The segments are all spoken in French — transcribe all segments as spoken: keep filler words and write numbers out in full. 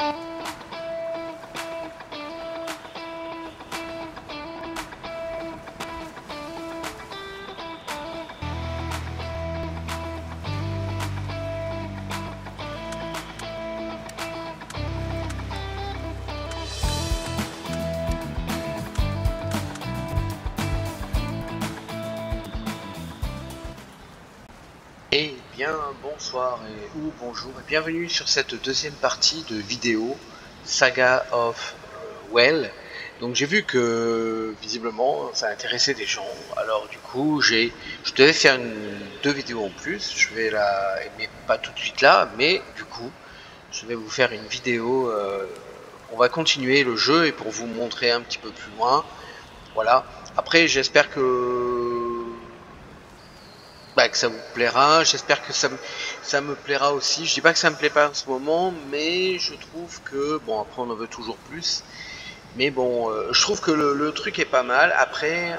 Eh bien, bonsoir et ou bonjour et bienvenue sur cette deuxième partie de vidéo Saga of Well. Donc j'ai vu que visiblement ça intéressait des gens, alors du coup j'ai, je devais faire une, deux vidéos en plus, je vais la, mais pas tout de suite là, mais du coup je vais vous faire une vidéo, euh, on va continuer le jeu et pour vous montrer un petit peu plus loin, voilà. Après j'espère que Bah, que ça vous plaira, j'espère que ça me, ça me plaira aussi. Je dis pas que ça me plaît pas en ce moment, mais je trouve que, bon, après on en veut toujours plus, mais bon, euh, je trouve que le, le truc est pas mal. Après,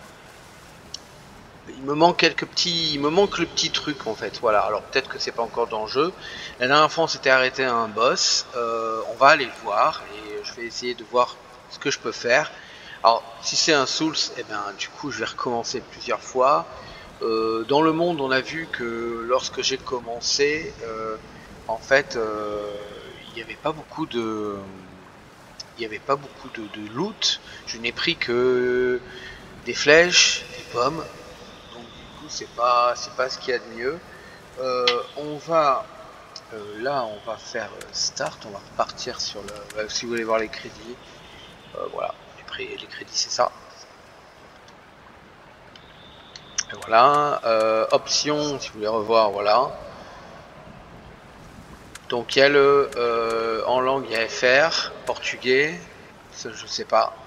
il me manque quelques petits, il me manque le petit truc en fait, voilà. Alors peut-être que c'est pas encore dans le jeu. La dernière fois on s'était arrêté à un boss, euh, on va aller le voir et je vais essayer de voir ce que je peux faire. Alors si c'est un Souls, et eh ben du coup je vais recommencer plusieurs fois. Euh, dans le monde, on a vu que lorsque j'ai commencé, euh, en fait, euh, il n'y avait pas beaucoup de, il n'y avait pas beaucoup de, de loot. Je n'ai pris que des flèches, des pommes. Donc du coup, c'est pas, c'est pas ce qu'il y a de mieux. Euh, on va, euh, là, on va faire start. On va repartir sur le. Euh, si vous voulez voir les crédits, euh, voilà, les, les crédits, c'est ça. Et voilà, euh, options, si vous voulez revoir, voilà. Donc il y a le euh, en langue, il y a F R, portugais, ça je sais pas,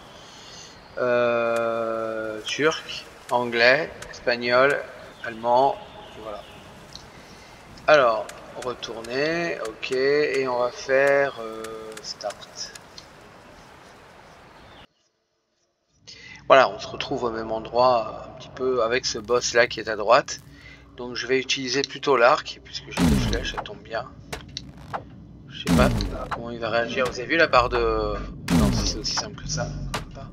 euh, turc, anglais, espagnol, allemand, voilà. Alors retourner, ok, et on va faire euh, start. Voilà, on se retrouve au même endroit un petit peu avec ce boss là qui est à droite. Donc je vais utiliser plutôt l'arc puisque j'ai des flèches, ça tombe bien. Je sais pas comment il va réagir. Vous avez vu la barre de... Non, si c'est aussi simple que ça. Pas.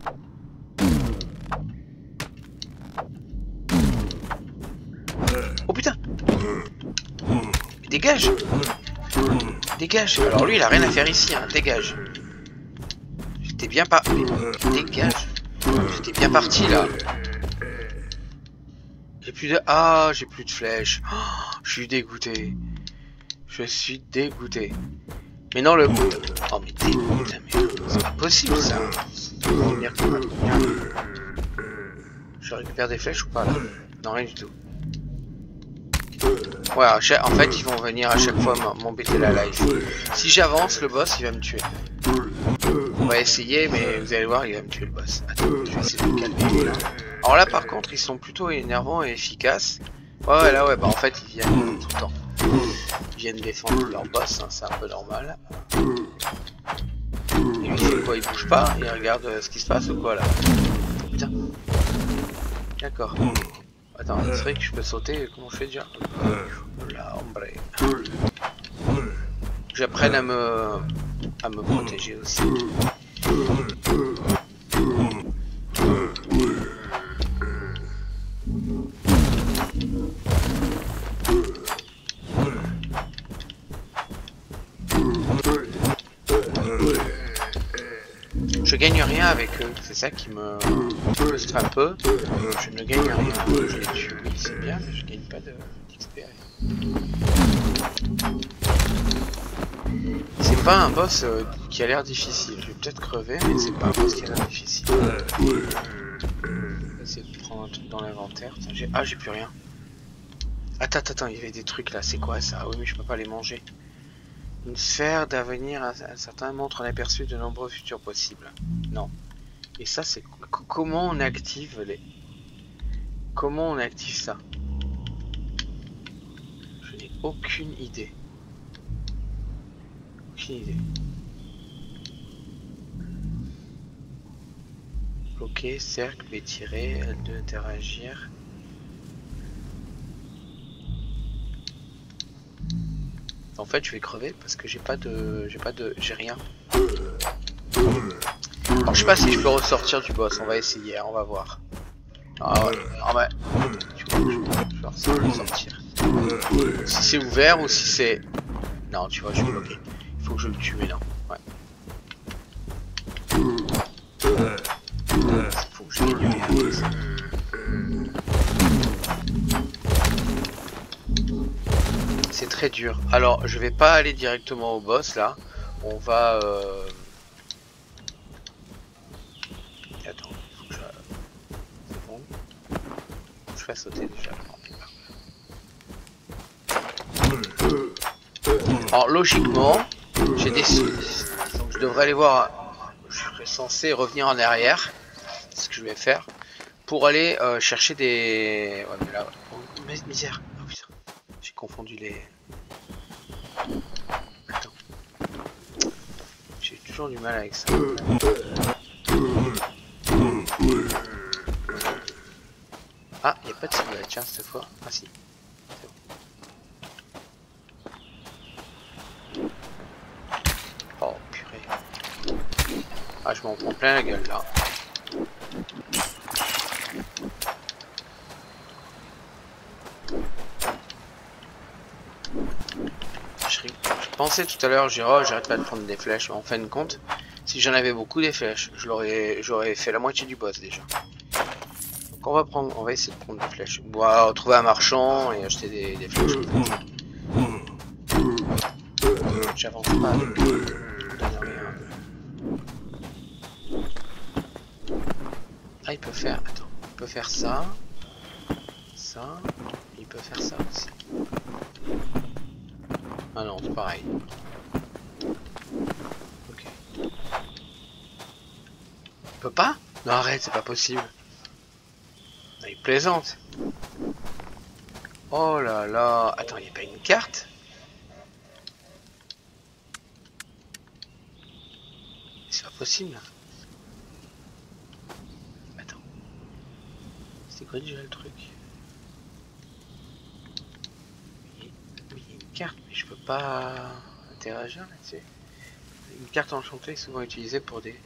Oh putain! Dégage! Dégage! Alors lui, il a rien à faire ici, hein. Dégage! J'étais bien pas... Dégage! J'étais bien parti là. J'ai plus de... Ah, j'ai plus de flèches. Oh, je suis dégoûté. Je suis dégoûté. Mais non, le... Oh mais dégoûté, mais c'est pas possible ça. Je récupère des flèches ou pas là? Non, rien du tout. Ouais, en fait, ils vont venir à chaque fois m'embêter la life. Si j'avance, le boss, il va me tuer. On va essayer, mais vous allez voir, il va me tuer le boss. Attends, je vais essayer de me calmer. Alors là, par contre, ils sont plutôt énervants et efficaces. Ouais, ouais, là, ouais, bah en fait, ils viennent tout le temps. Ils viennent défendre leur boss, hein, c'est un peu normal. Et lui, c'est quoi? Il bouge pas? Il regarde ce qui se passe ou quoi là? Putain. D'accord. Attends, c'est vrai que je peux sauter, comment je fais déjà? Là, hombre. J'apprenne à me... à me protéger aussi. Je gagne rien avec eux, c'est ça qui me frustre un peu. Je ne gagne rien. Je les tue, oui, c'est bien, mais je gagne pas d'X P. C'est pas un boss euh, qui a l'air difficile. Je vais peut-être crever, mais c'est pas un boss qui a l'air difficile. Je vais essayer de prendre un truc dans l'inventaire. Ah, j'ai plus rien. Attends, attends, il y avait des trucs là. C'est quoi ça? Ah oui, mais je peux pas les manger. Une sphère d'avenir, un certain montre un aperçu de nombreux futurs possibles. Non. Et ça, c'est comment on active les... Comment on active ça? Je n'ai aucune idée. Aucune idée. Bloquer, cercle, B tirer, L deux interagir. En fait, je vais crever parce que j'ai pas de, j'ai pas de, j'ai rien. Alors, je sais pas si je peux ressortir du boss. On va essayer, hein, on va voir. Ah ouais, ah ouais. Tu vois, je vais voir si je peux sortir. Si c'est ouvert ou si c'est... Non, tu vois, je suis bloqué. Il faut que je le tue maintenant. Ouais. Il faut que je l'élimine. C'est très dur. Alors, je vais pas aller directement au boss là. On va... Euh... Attends, il faut que je... C'est bon. Je fais sauter déjà. Alors, logiquement, j'ai des... Donc, je devrais aller voir... Je serais censé revenir en arrière. C'est ce que je vais faire. Pour aller euh, chercher des... Ouais, mais là... Oh, misère. Oh putain. J'ai confondu les... Attends. J'ai toujours du mal avec ça. Ah, il n'y a pas de cigarette, tiens, cette fois. Ah si. Bon. Oh, purée. Ah, je m'en prends plein la gueule, là. Je, je pensais tout à l'heure, j'ai oh, j'arrête pas de prendre des flèches. En fin de compte, si j'en avais beaucoup des flèches, je l'aurais, j'aurais fait la moitié du boss déjà. Donc on va prendre, on va essayer de prendre des flèches. Bon, on va retrouver un marchand et acheter des, des flèches. J'avance pas avec rien. Ah, il peut faire, attends, il peut faire ça, ça, il peut faire ça aussi. Ah non, c'est pareil. Ok. Il peut pas? Non, arrête, c'est pas possible. Ah, il plaisante. Oh là là. Attends, il n'y a pas une carte? C'est pas possible. Attends. C'était quoi déjà le truc? Oui, il y a une carte, mais je peux pas interagir là-dessus. Une carte enchantée est souvent utilisée pour des...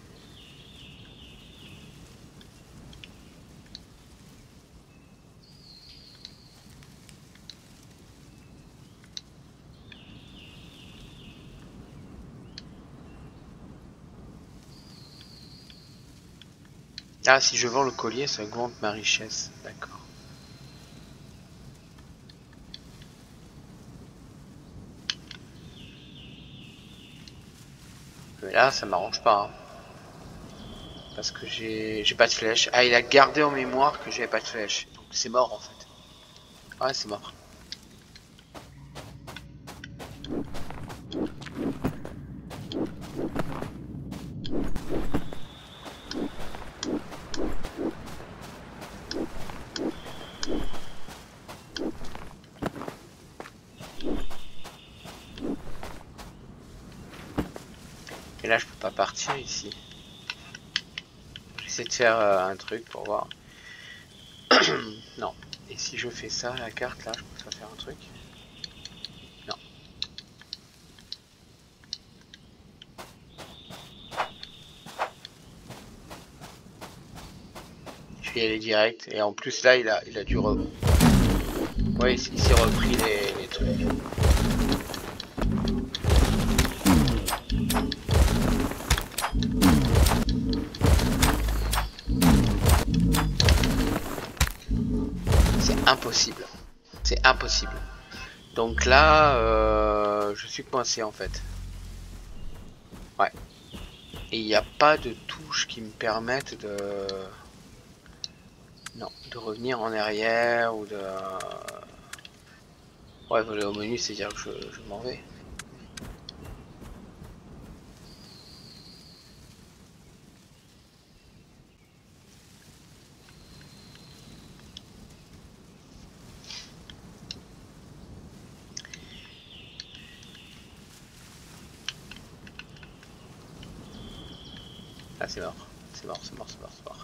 Ah, si je vends le collier, ça augmente ma richesse. D'accord. Mais là, ça m'arrange pas. Hein. Parce que j'ai j'ai pas de flèche. Ah, il a gardé en mémoire que j'avais pas de flèche. Donc c'est mort en fait. Ouais, c'est mort. Et là, je peux pas partir ici. J'essaie de faire euh, un truc pour voir. Non. Et si je fais ça, la carte là, je peux pas faire un truc. Non. Je vais y aller direct. Et en plus là, il a, il a dû re... Ouais, il s'est repris les, les trucs. C'est impossible. C'est impossible. Donc là, euh, je suis coincé en fait. Ouais. Et il n'y a pas de touche qui me permettent de... Non, de revenir en arrière ou de... Ouais, voler au menu, c'est-à-dire que je, je m'en vais. Ah, c'est mort. C'est mort, c'est mort, c'est mort, c'est mort.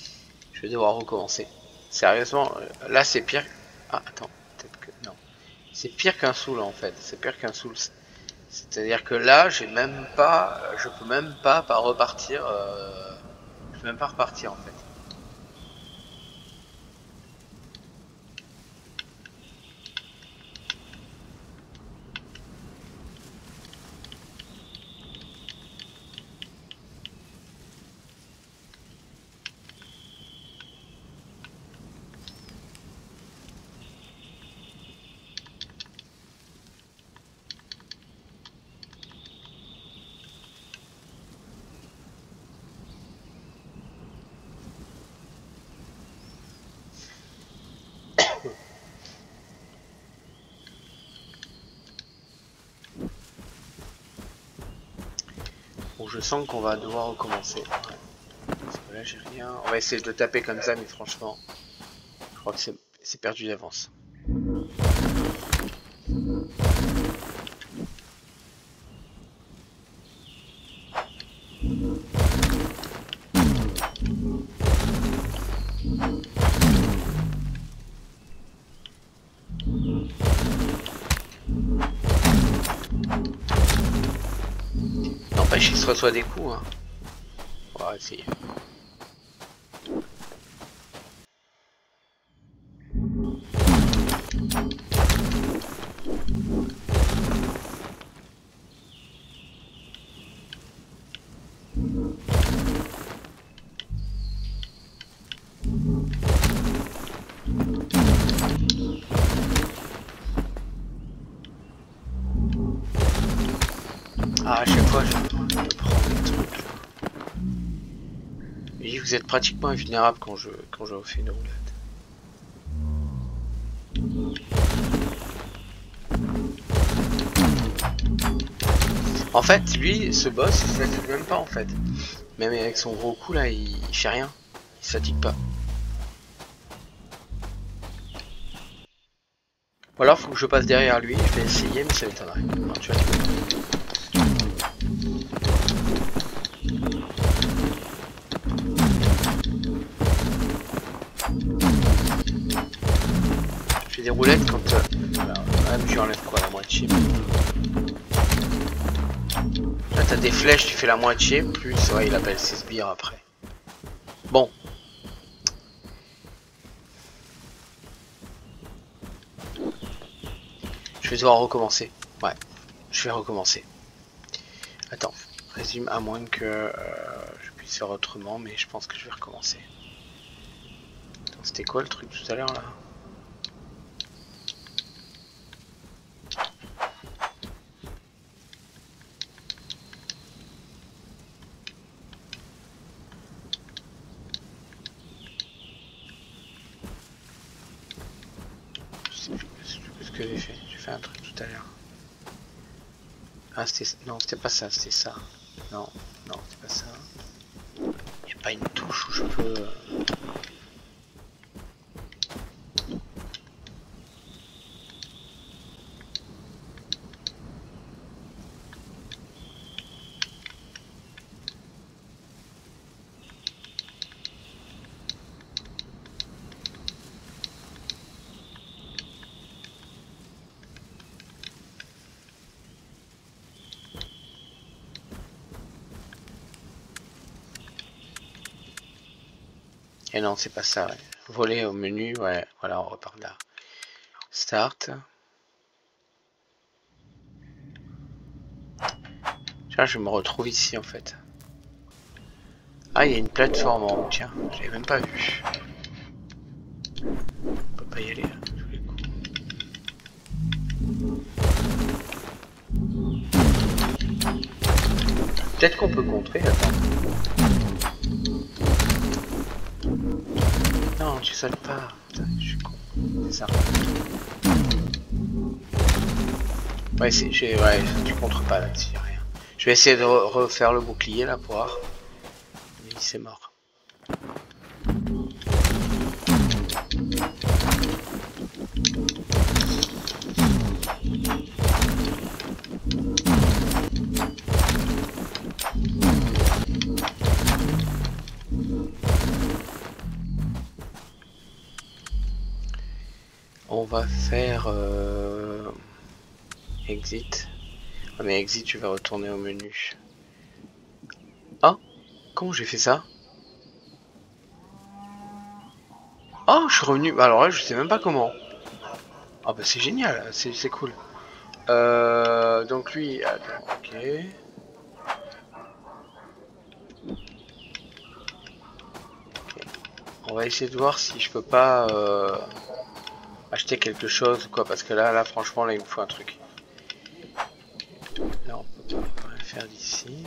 Je vais devoir recommencer. Sérieusement, là c'est pire. Ah, attends, peut-être que... Non. C'est pire qu'un soul en fait, c'est pire qu'un soul. C'est-à-dire que là, j'ai même pas, je peux même pas, pas repartir, euh, je peux même pas repartir en fait. Bon, je sens qu'on va devoir recommencer. Ouais. Parce que là, j'ai rien. On va essayer de le taper comme ça, mais franchement, je crois que c'est perdu d'avance. N'empêche, il se reçoit des coups. Hein. On va essayer. Ah, à chaque fois, je, je prends des trucs là. Oui, vous êtes pratiquement invulnérable quand je, quand je fais une roulade. En fait, lui, ce boss, il se fatigue même pas en fait. Même avec son gros coup là, il, il fait rien. Il se fatigue pas. Ou alors, faut que je passe derrière lui. Je vais essayer, mais ça m'étonnerait. Non, tu vois. Je fais des roulettes quand... Euh, voilà, même je lui enlève quoi, la moitié. Là, t'as des flèches, tu fais la moitié, plus... Ouais, il appelle ses sbires après. Bon. Je vais devoir recommencer. Ouais, je vais recommencer. Attends, résume à moins que euh, je puisse faire autrement, mais je pense que je vais recommencer. C'était quoi le truc tout à l'heure là? Je sais plus, je sais plus ce que j'ai fait. J'ai fait un truc tout à l'heure. Ah, c'était... Non, c'était pas ça, c'était ça. Non, non, c'est pas ça. Il n'y a pas une touche où je peux... Et non, c'est pas ça, ouais. Voler au menu, ouais, voilà, on repart là. Start. Tiens, je me retrouve ici en fait. Ah, il y a une plateforme en haut, tiens, j'avais même pas vu. On peut pas y aller, hein, tous les coups. Peut-être qu'on peut contrer, attends. Non, tu sautes pas. Putain, je suis con. C'est ça. Ouais, c'est, j'ai, ouais, tu contres pas là-dessus, rien. Je vais essayer de re refaire le bouclier là pour voir. Mais c'est mort. On va faire... Euh... Exit. Ah mais exit, tu vas retourner au menu. Ah, comment j'ai fait ça? Oh, je suis revenu. Alors là, je sais même pas comment. Ah bah c'est génial, c'est cool. Euh, donc lui, attends, ok. Ok. On va essayer de voir si je peux pas euh, acheter quelque chose ou quoi, parce que là, là, franchement, là, il me faut un truc. Là, on peut pas rien faire d'ici.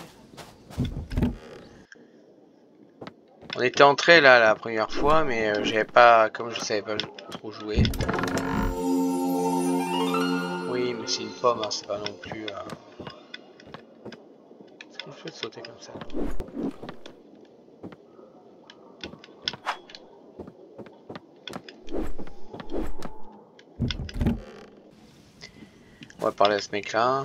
On était entré là la première fois, mais euh, j'avais pas, comme je savais pas trop jouer. Oui, mais c'est une pomme, hein, c'est pas non plus. Euh... Est-ce qu'on peut sauter comme ça? On va parler à ce mec-là.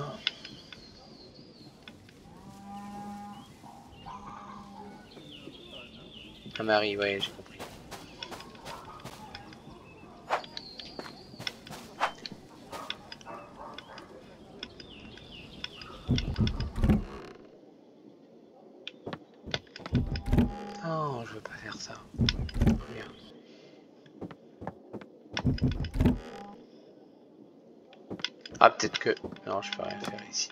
Ah Marie, ouais, j'ai compris. Non, je veux pas faire ça. Regarde. Ah, peut-être que... Non, je peux rien faire ici.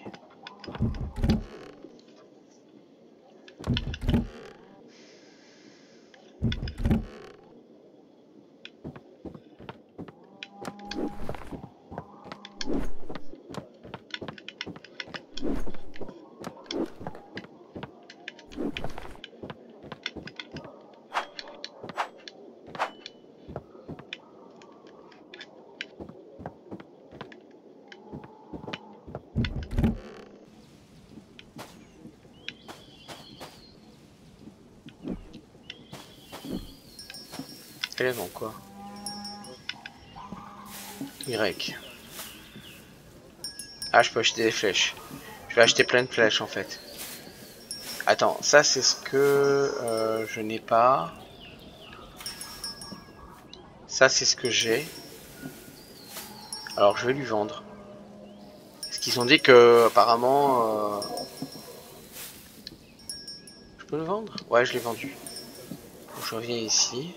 Elle est dans quoi? Y. Ah, je peux acheter des flèches. Je vais acheter plein de flèches en fait. Attends, ça c'est ce que euh, je n'ai pas. Ça c'est ce que j'ai. Alors je vais lui vendre. Parce qu'ils ont dit que apparemment... Euh... Je peux le vendre? Ouais, je l'ai vendu. Donc, je reviens ici.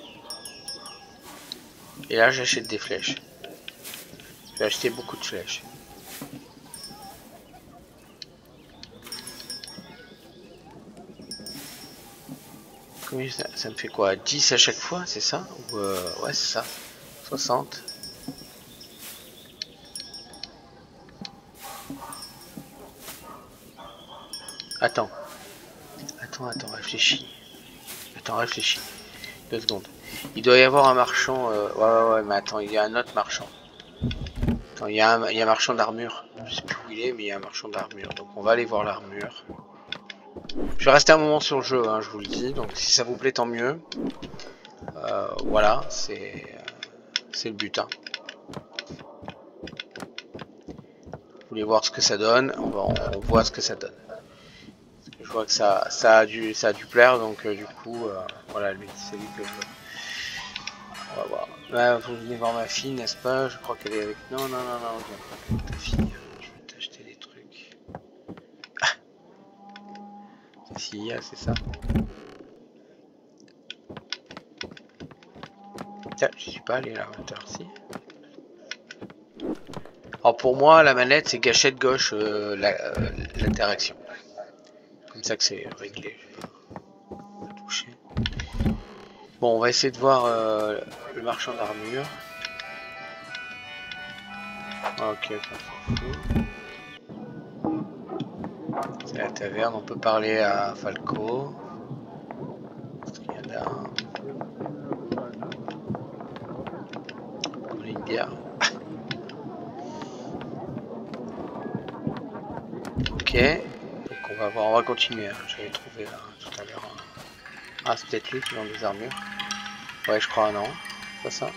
Et là j'achète des flèches. Je vais acheter beaucoup de flèches. Combien ça, ça me fait quoi? dix à chaque fois, c'est ça? Ou euh, ouais, c'est ça. soixante. Attends. Attends, attends, réfléchis. Attends, réfléchis. Deux secondes. Il doit y avoir un marchand. Euh... Ouais, ouais, ouais, mais attends, il y a un autre marchand. Attends, il y a un, il y a un marchand d'armure. Je sais plus où il est, mais il y a un marchand d'armure. Donc on va aller voir l'armure. Je vais rester un moment sur le jeu, hein, je vous le dis. Donc si ça vous plaît, tant mieux. Euh, voilà, c'est c'est le but. Hein. Vous voulez voir ce que ça donne? On, va, on voit ce que ça donne. Je vois que ça, ça, a, dû, ça a dû plaire, donc euh, du coup, euh, voilà, lui, c'est lui que je veux. On va voir. Là, vous venez voir ma fille, n'est-ce pas? Je crois qu'elle est avec... Non, non, non, non, viens pas avec ta fille. Je vais t'acheter des trucs. Ah, si, ah, c'est ça. Tiens, je suis pas allé là, si. Alors pour moi, la manette, c'est gâchette gauche, euh, l'interaction. La, euh, Comme ça que c'est réglé. Je vais toucher. Bon, on va essayer de voir euh, le marchand d'armure. Ok, ça s'en fout. C'est la taverne, on peut parler à Falco. Striada. Une bière. Ok, donc on va voir, on va continuer. Hein. J'avais trouvé là, tout à l'heure. Ah, c'est peut-être lui qui vend des armures. Ouais, je crois, non. C'est pas ça.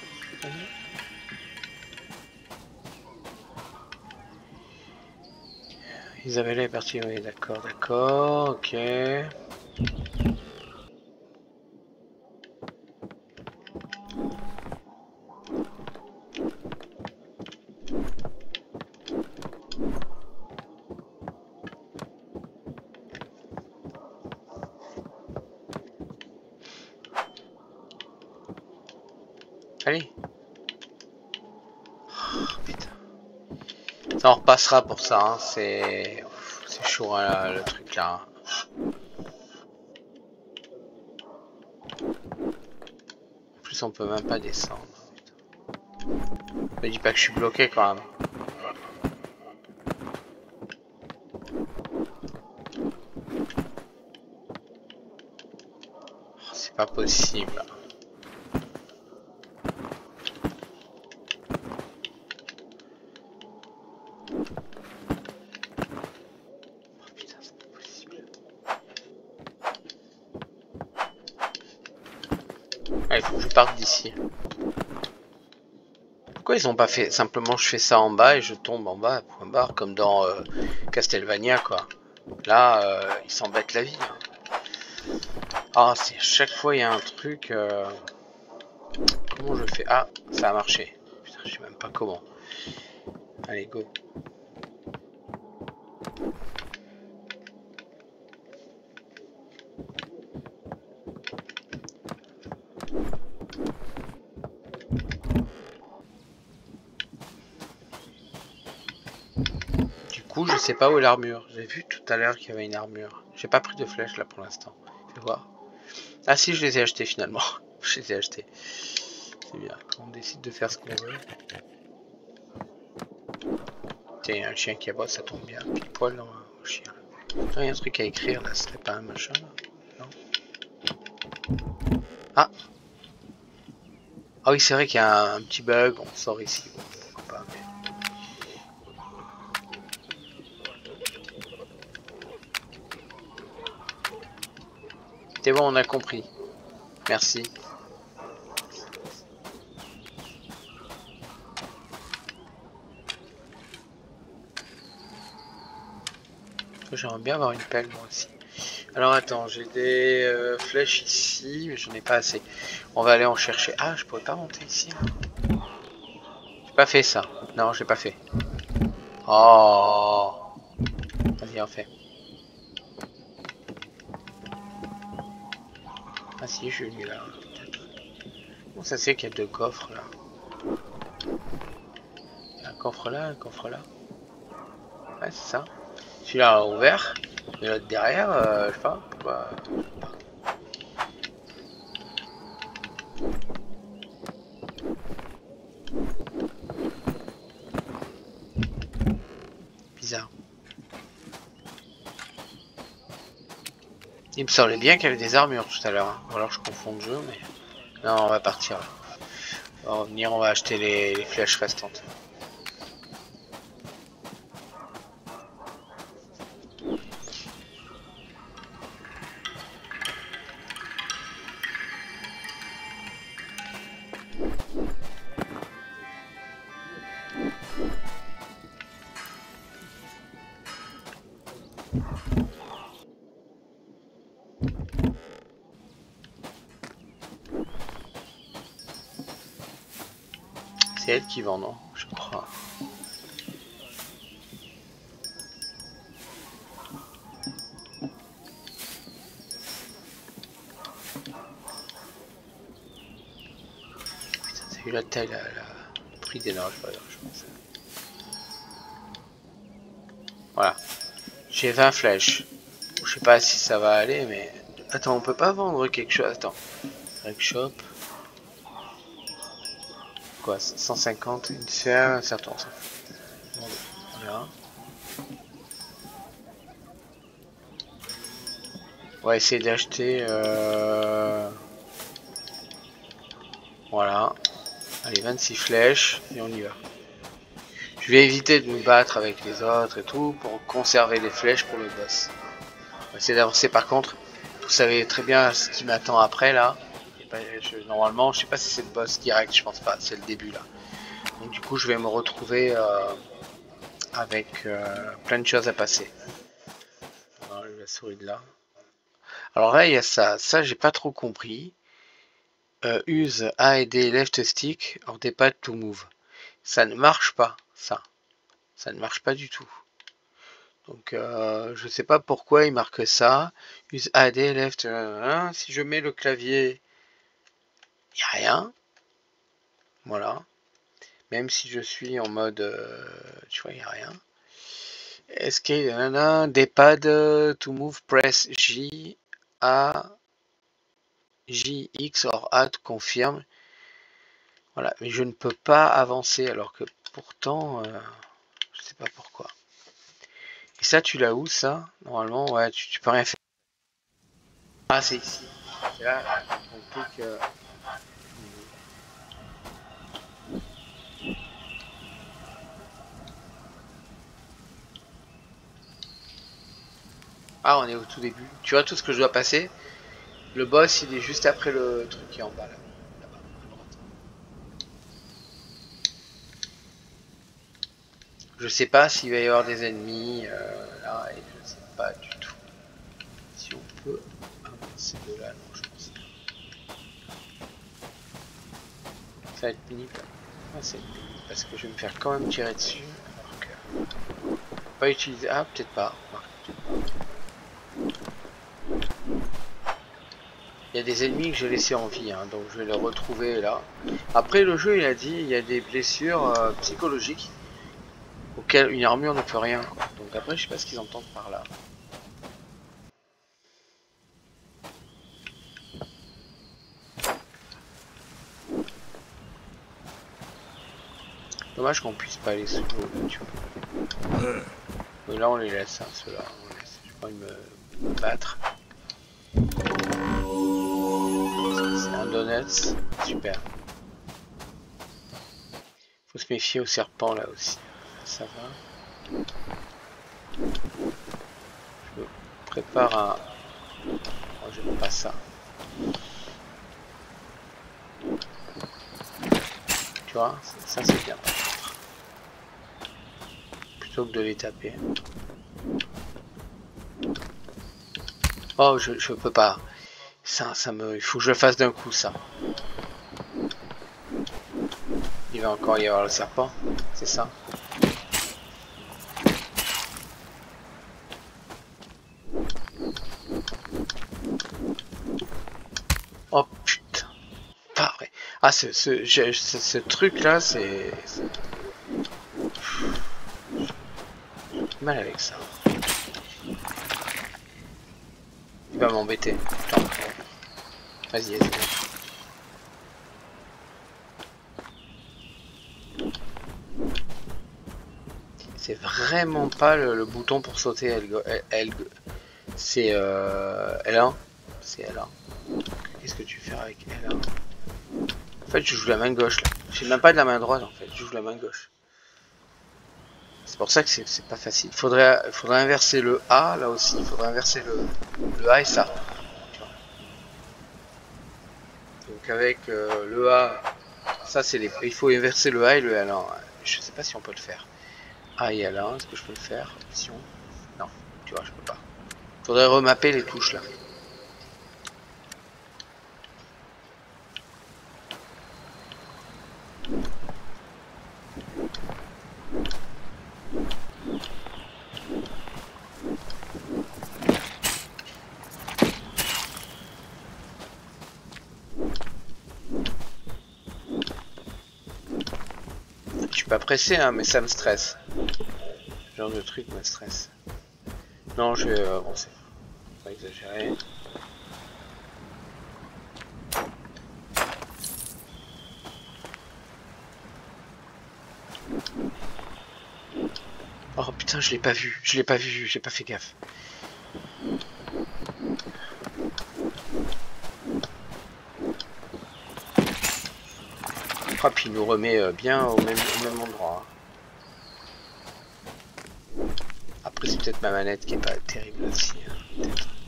Isabella est partie, oui, d'accord, d'accord, ok. Allez. Oh, putain. Ça, on repassera pour ça. Hein. C'est c'est chaud hein, le truc là. En plus, on peut même pas descendre. Me dis pas que je suis bloqué quand même. Oh, c'est pas possible. Il faut que je parte d'ici. Pourquoi ils ont pas fait simplement je fais ça en bas et je tombe en bas, point barre, comme dans euh, Castlevania quoi. Là, euh, ils s'embêtent la vie. Hein. Ah, c'est à chaque fois il y a un truc. Euh... Comment je fais? Ah, ça a marché. Putain, je sais même pas comment. Allez, go. Je sais pas où est l'armure. J'ai vu tout à l'heure qu'il y avait une armure. J'ai pas pris de flèches là pour l'instant. Fais voir. Ah si, je les ai achetés finalement. Je les ai achetés. C'est bien. Quand on décide de faire ce qu'on veut. Tiens, il y a un chien qui aboie, ça tombe bien. Pile poil dans un chien. Il y a un truc à écrire là, ce serait pas un machin là. Non. Ah. Ah oui, c'est vrai qu'il y a un petit bug. On sort ici. Bon, pourquoi pas, mais... C'est bon, on a compris. Merci. J'aimerais bien avoir une pelle moi aussi. Alors attends, j'ai des euh, flèches ici, mais j'en ai pas assez. On va aller en chercher. Ah, je pourrais pas monter ici. J'ai pas fait ça. Non, j'ai pas fait. Oh. Vas-y, en fait. Ah si, je suis là. Bon, ça c'est qu'il y a deux coffres là. Il y a un coffre là, un coffre là. Ouais, c'est ça. Celui-là ouvert. Mais l'autre derrière, euh, je sais pas. Bah, bizarre. Il me semblait bien qu'il y avait des armures tout à l'heure. Hein. Ou alors je confonds de jeu, mais... Non, on va partir là. On va revenir, on va acheter les, les flèches restantes. C'est elle qui vend, non? Je crois. Putain, c'est eu la taille, la, la prix des larges, je pense. Voilà. J'ai vingt flèches. Je sais pas si ça va aller, mais... Attends, on peut pas vendre quelque chose. Attends. Reg shop. Quoi, cent cinquante, une sphère, un certain. Voilà. On va essayer d'acheter... Euh... Voilà. Allez, vingt-six flèches, et on y va. Je vais éviter de me battre avec les autres et tout, pour conserver les flèches pour le boss. On va essayer d'avancer par contre. Vous savez très bien ce qui m'attend après là. Je, normalement, je sais pas si c'est le boss direct, je pense pas, c'est le début là. Donc du coup, je vais me retrouver euh, avec euh, plein de choses à passer. On enlève la souris de là. Alors là, il y a ça. Ça, j'ai pas trop compris. Euh, use A et D left stick or D-pad to move. Ça ne marche pas, ça. Ça ne marche pas du tout. Donc euh, je sais pas pourquoi il marque ça. Use A D left. Euh, hein, si je mets le clavier, il n'y a rien. Voilà. Même si je suis en mode... Euh, tu vois, il n'y a rien. Escape, nanana, D-pad, to move, press J, A, J, X or A to confirm. Voilà, mais je ne peux pas avancer alors que pourtant, euh, je sais pas pourquoi. Et ça, tu l'as où ça? Normalement, ouais, tu, tu peux rien faire. Ah, c'est ici. C'est là, on clique. Euh... Ah, on est au tout début. Tu vois tout ce que je dois passer? Le boss, il est juste après le truc qui est en bas là. Là-bas, à droite. Je sais pas s'il va y avoir des ennemis euh, là, et je sais pas du tout. Si on peut avancer de là, non, je pense. Ça va être pénible. Ah, c'est pénible parce que je vais me faire quand même tirer dessus. Alors que... Pas utiliser. Ah, peut-être pas. Il y a des ennemis que j'ai laissés en vie, hein, donc je vais les retrouver là. Après, le jeu, il a dit, il y a des blessures euh, psychologiques auxquelles une armure ne peut rien, quoi. Donc après, je sais pas ce qu'ils entendent par là. Dommage qu'on puisse pas aller sous l'eau, tu vois. Mais là, on les laisse, hein, ceux-là. On laisse. J'ai pas envie de me battre. C'est un donut, super. Faut se méfier aux serpents là aussi. Ça va. Je me prépare un... Oh, j'aime pas ça. Tu vois, ça c'est bien. Plutôt que de les taper. Oh, je, je peux pas. Ça, ça me... Il faut que je le fasse d'un coup, ça. Il va encore y avoir le serpent, c'est ça? Oh putain, pas vrai. Ah, ce, ce, ce, ce truc là, c'est... Mal avec ça. Il va m'embêter. Vas-y, vas-y. C'est vraiment pas le, le bouton pour sauter L, L, L c'est euh, L un. C'est L un. Qu'est-ce que tu fais avec L un? En fait, je joue la main gauche là. Je sais même pas de la main droite en fait. Je joue la main gauche. C'est pour ça que c'est pas facile. Faudrait, faudrait inverser le A là aussi. Il faudrait inverser le, le A et ça. Donc avec euh, le A, ça c'est les. Il faut inverser le A et le L un. Je sais pas si on peut le faire. A et L un, est-ce que je peux le faire? Option. Non, tu vois, je peux pas. Faudrait remapper les touches là. Je suis pas pressé, hein, mais ça me stresse. Ce genre de truc me stresse. Non, je vais avancer. Pas exagérer. Oh putain, je l'ai pas vu, je l'ai pas vu, j'ai pas fait gaffe. Ah, puis il nous remet bien au même, au même endroit. Après, c'est peut-être ma manette qui est pas terrible aussi. Hein,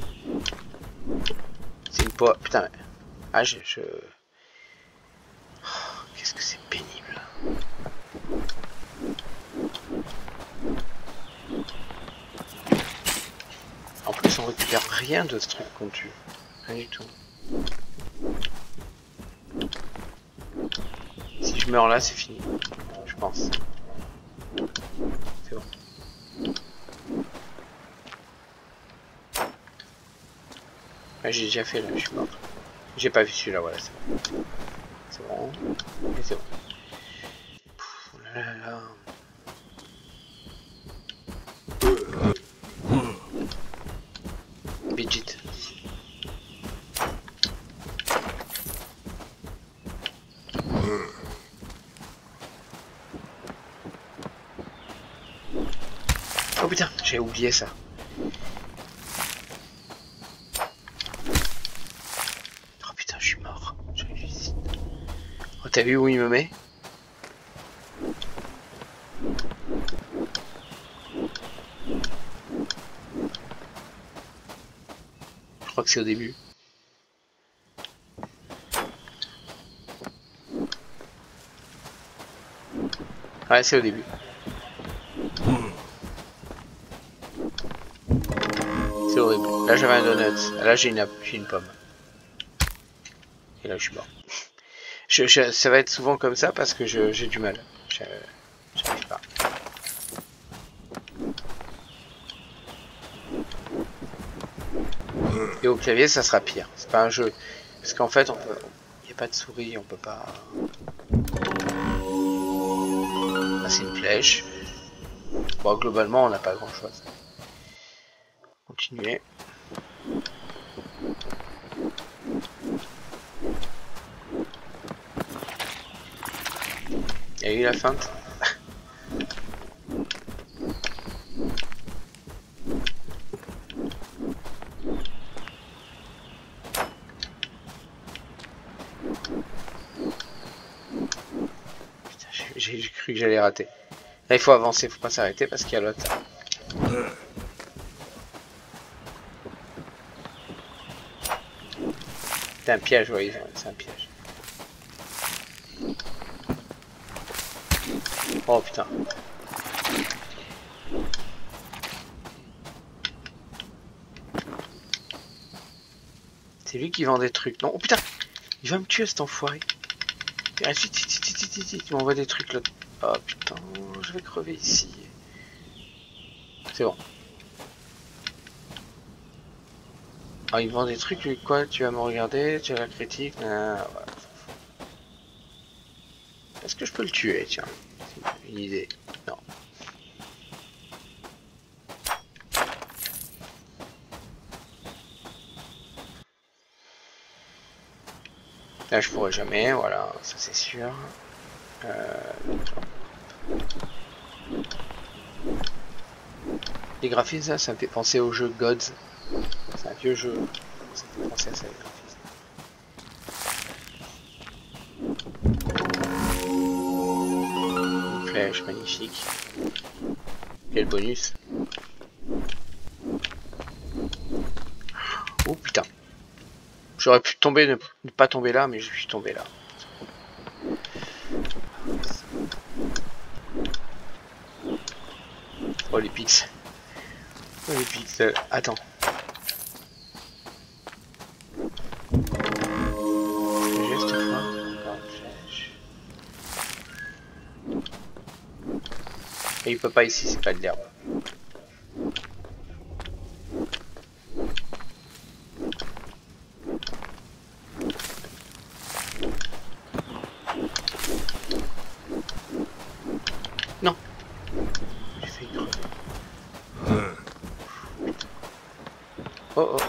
c'est une poids. Putain. Ah, je. je... Oh, qu'est-ce que c'est pénible. En plus, on récupère rien de ce truc qu'on tue. Rien du tout. Si je meurs là, c'est fini. Je pense. C'est bon. Ouais, j'ai déjà fait là, je suis mort. J'ai pas vu celui-là, voilà, c'est bon. C'est bon. Et c'est bon. là là. Vegeta. Oh putain, j'ai oublié ça. Oh putain, je suis mort. Oh, t'as vu où il me met? Je crois que c'est au début. Ouais, c'est au début. C'est horrible. Là j'avais un donut. Là j'ai une, une pomme. Et là je suis mort. Je, je, ça va être souvent comme ça parce que j'ai du mal. J'arrive pas. Et au clavier ça sera pire. C'est pas un jeu. Parce qu'en fait on peut. Il n'y a pas de souris, on peut pas. Ah, c'est une flèche. Bon globalement on n'a pas grand chose. Continuer. Il y a eu la feinte. J'ai cru que j'allais rater. Là il faut avancer, faut pas s'arrêter parce qu'il y a l'autre. C'est un piège, oui, c'est un piège. Oh putain. C'est lui qui vend des trucs. Non, oh putain, il va me tuer cet enfoiré. Ah, vite, vite, vite, vite, vite, il m'envoie des trucs là. Oh putain, je vais crever ici. C'est bon. Ah, il vend des trucs, lui, quoi? Tu vas me regarder, tu as la critique. Ah, ouais. Est-ce que je peux le tuer? Tiens, c'est une idée. Non. Là, je pourrais jamais, voilà, ça c'est sûr. Euh... Les graphismes, ça, ça me fait penser au jeu Gods. C'est un vieux jeu. Ça me fait penser à ça, les graphismes. Une flèche magnifique. Quel bonus. Oh putain. J'aurais pu tomber, ne, ne pas tomber là, mais je suis tombé là. Oh les pixels. Oh les pixels. Attends. Geste fois. Et il peut pas ici, c'est pas de l'herbe. Non. J'ai failli crever. Oh oh.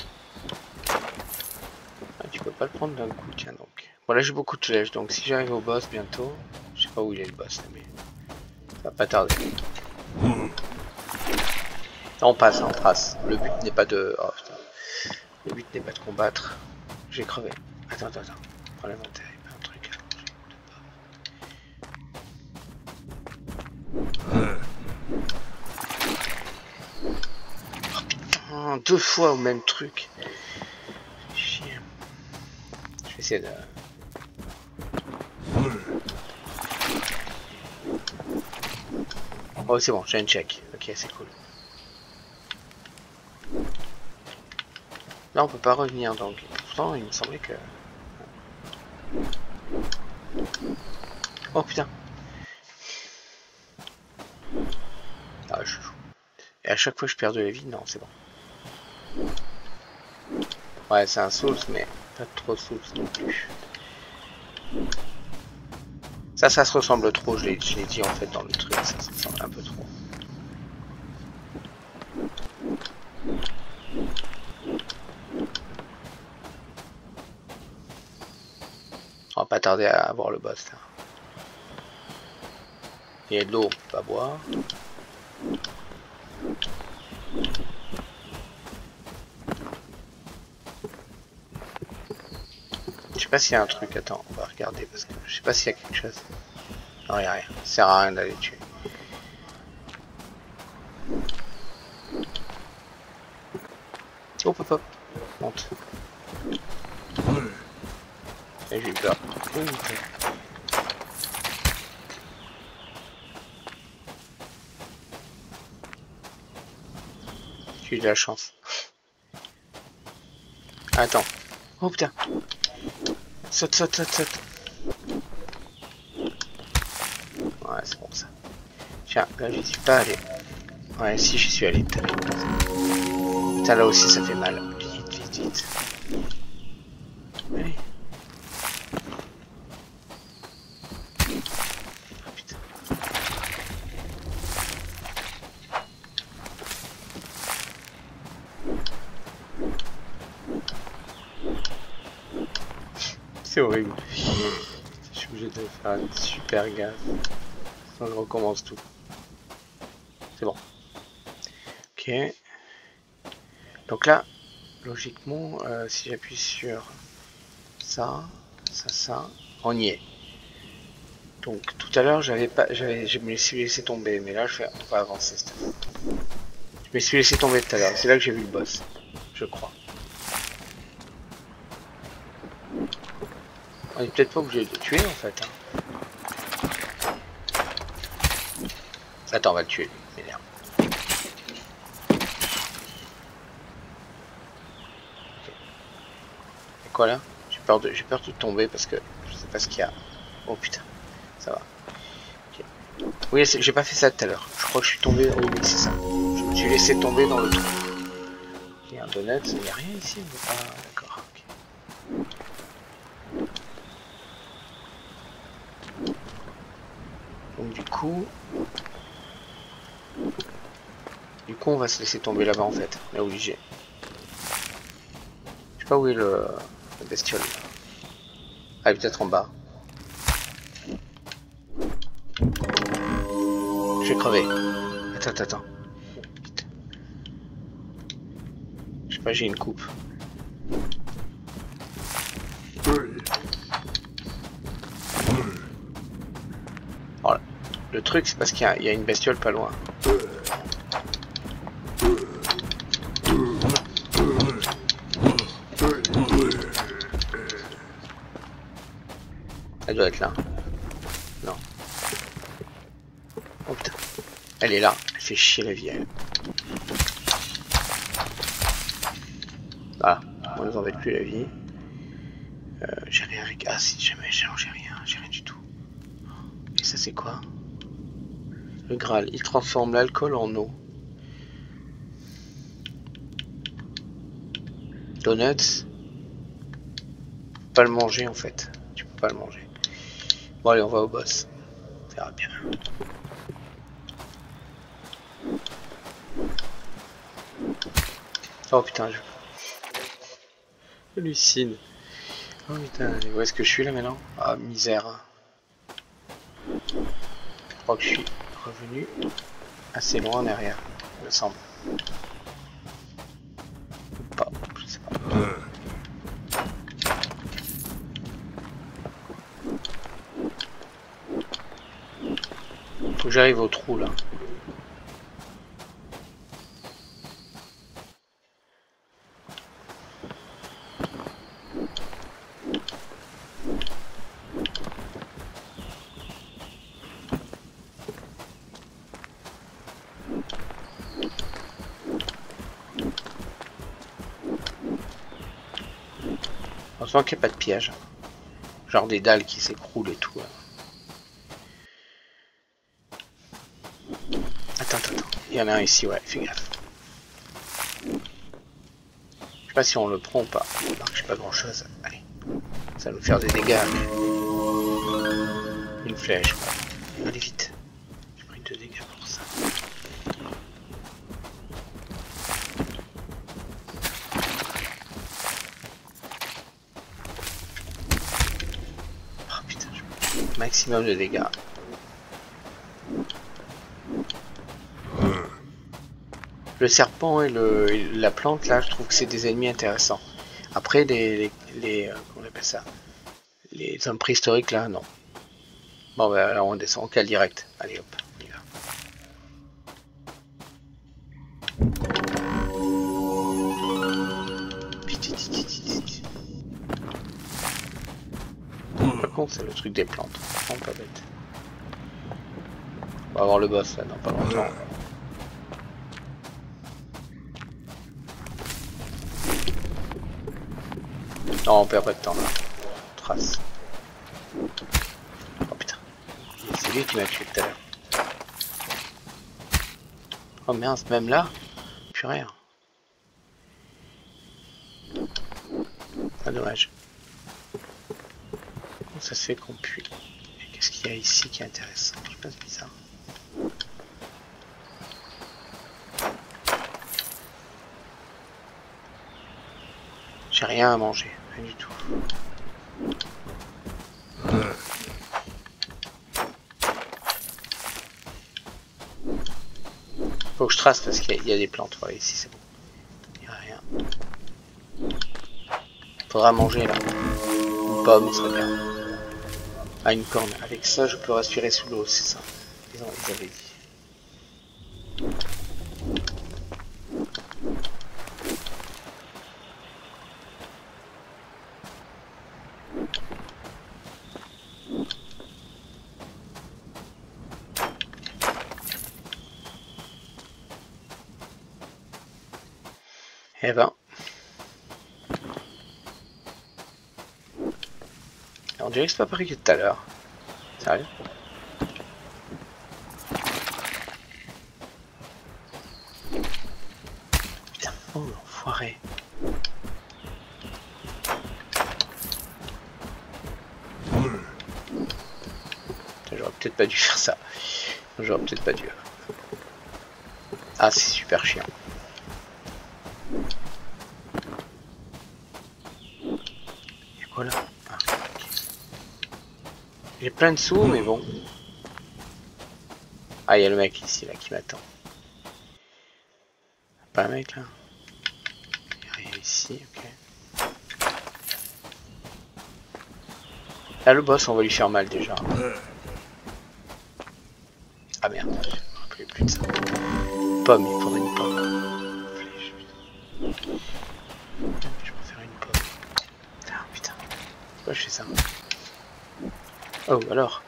Ah, tu peux pas le prendre d'un coup, tiens donc. Bon là j'ai beaucoup de flèches, donc si j'arrive au boss bientôt, je sais pas où il est le boss là, mais ça va pas tarder. On passe, on passe. Le but n'est pas de... Oh putain. Le but n'est pas de combattre. J'ai crevé. Attends, attends, attends. Prends l'inventaire, il y a un truc là. Oh putain, deux fois au même truc. Chier. Je vais essayer de... Oh c'est bon, j'ai un check. Ok, c'est cool. Là on peut pas revenir donc. Pourtant il me semblait que... Oh putain. Ah je joue. Et à chaque fois je perds de la vie, non c'est bon. Ouais c'est un Souls mais pas trop Souls non plus. Ça, ça se ressemble trop, je l'ai dit en fait dans le truc, ça, ça ressemble un peu trop. On va pas tarder à avoir le boss là. Il y a de l'eau, on peut pas boire. Je sais pas s'il y a un truc, attends, on va regarder parce que je sais pas s'il y a quelque chose. Non, il n'y a rien, ça sert à rien d'aller tuer. Hop hop hop, monte. Et j'ai eu peur. J'ai eu de la chance. Attends. Oh putain. Saute, saute, saute, saute. Ouais, c'est bon ça. Tiens, là j'y suis pas allé. Ouais, si j'y suis allé tout à l'heure. Putain, là aussi ça fait mal. Vite, vite, vite. Allez. Oh, putain. C'est horrible. Je suis obligé de faire une super gaffe. Sinon je recommence tout. C'est bon. Ok. Donc là, logiquement, euh, si j'appuie sur ça, ça, ça, on y est. Donc tout à l'heure, j'avais pas, j'avais, je me suis laissé tomber, mais là, je vais, on va avancer. Je me suis laissé tomber tout à l'heure. C'est là que j'ai vu le boss, je crois. On est peut-être pas obligé de le tuer en fait. Hein. Attends, on va le tuer. Merde. Et quoi là? J'ai peur de, j'ai peur de tomber parce que je sais pas ce qu'il y a. Oh putain, ça va. Okay. Oui, j'ai pas fait ça tout à l'heure. Je crois que je suis tombé. Oh oui, c'est ça. Je me suis laissé tomber dans le trou. Il y a un donut, il n'y a rien ici. Ah, d'accord. Okay. Donc du coup, du coup, on va se laisser tomber là-bas en fait. On est obligé. Je sais pas où est le, le bestiole. Ah, peut-être en bas. Je vais crever. Attends, attends, attends. Je sais pas, j'ai une coupe. Voilà. Le truc, c'est parce qu'il y, y a une bestiole pas loin. Elle doit être là. Non. Oh putain. Elle est là. Elle fait chier la vie, elle. Voilà. On nous embête plus la vie. Euh, j'ai rien avec... Ah si, jamais, j'ai rien. J'ai rien du tout. Et ça, c'est quoi? Le Graal. Il transforme l'alcool en eau. Donuts. Pas le manger en fait. Tu peux pas le manger. Bon allez, on va au boss. Ça ira bien. Oh putain, je... hallucine. Oh putain, où est-ce que je suis là maintenant? Ah misère. Je crois que je suis revenu assez loin derrière, il me semble. Ou pas, je sais pas. Faut que j'arrive au trou là. Heureusement qu'il n'y a pas de piège. Genre des dalles qui s'écroulent et tout. Là. Attends, attends, attends. Il y en a un ici, ouais, fais gaffe. Je sais pas si on le prend ou pas. Non, j'ai pas grand chose. Allez. Ça va nous faire des dégâts. Mais... Une flèche. Allez vite. J'ai pris deux dégâts pour ça. Oh putain, je... maximum de dégâts. Le serpent et, le, et la plante, là, je trouve que c'est des ennemis intéressants. Après, les, les, les euh, comment on appelle ça, les hommes préhistoriques, là, non. Bon, bah, alors on descend, on cale direct. Allez, hop, on y va. Par contre, c'est le truc des plantes. Non, pas bête. On va avoir le boss, là, dans pas longtemps. Non, on perd pas de temps, là. Trace. Oh putain. C'est lui qui m'a tué tout à l'heure. Oh mince, même là, plus rien. Ah, dommage. Comment ça se fait qu'on pue? Qu'est-ce qu'il y a ici qui est intéressant? Je sais pas, c'est bizarre. J'ai rien à manger, rien du tout. Faut que je trace parce qu'il y, y a des plantes. Ouais, ici c'est bon. Il n'y a rien. Faudra manger là. Une pomme, ça serait bien. Ah, une corne. Avec ça, je peux respirer sous l'eau, c'est ça. Ils, ont, ils avaient dit. Eh ben. On dirait que c'est pas pareil que tout à l'heure. Sérieux? Putain, oh l'enfoiré. J'aurais peut-être pas dû faire ça. J'aurais peut-être pas dû. Ah, c'est super chiant. Voilà. Ah, okay. J'ai plein de sous, mais bon. Ah, il y a le mec ici, là, qui m'attend. Pas un mec, là. Il n'y a rien ici, ok. Là, le boss, on va lui faire mal, déjà. Ah, merde. Je me rappelais plus de ça. Pomme, il faudrait une pomme. Flèche. Je peux faire une pomme. Ah, putain. Pourquoi je fais ça? Oh, alors.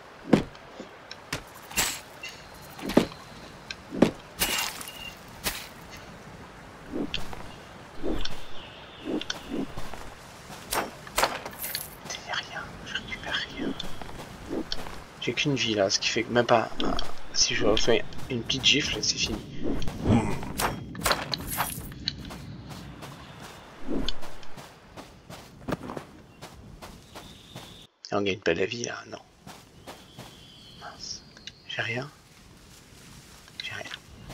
Il n'y a rien, je récupère rien. J'ai qu'une vie là, ce qui fait que même pas... Euh, si je reçois une petite gifle, c'est fini. Et on gagne pas la vie là, non. Mince. J'ai rien. J'ai rien.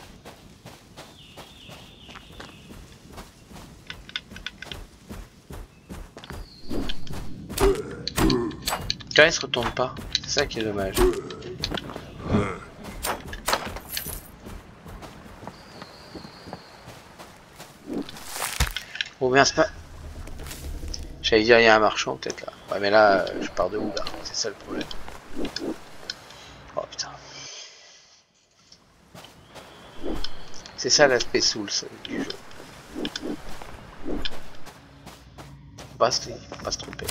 Quand il se retourne pas, c'est ça qui est dommage. Oh bien c'est pas... J'allais dire il y a un marchand peut-être là. Ouais mais là je pars de où là? C'est ça le problème. Oh putain. C'est ça l'aspect Souls du jeu. Faut pas se, faut pas se tromper.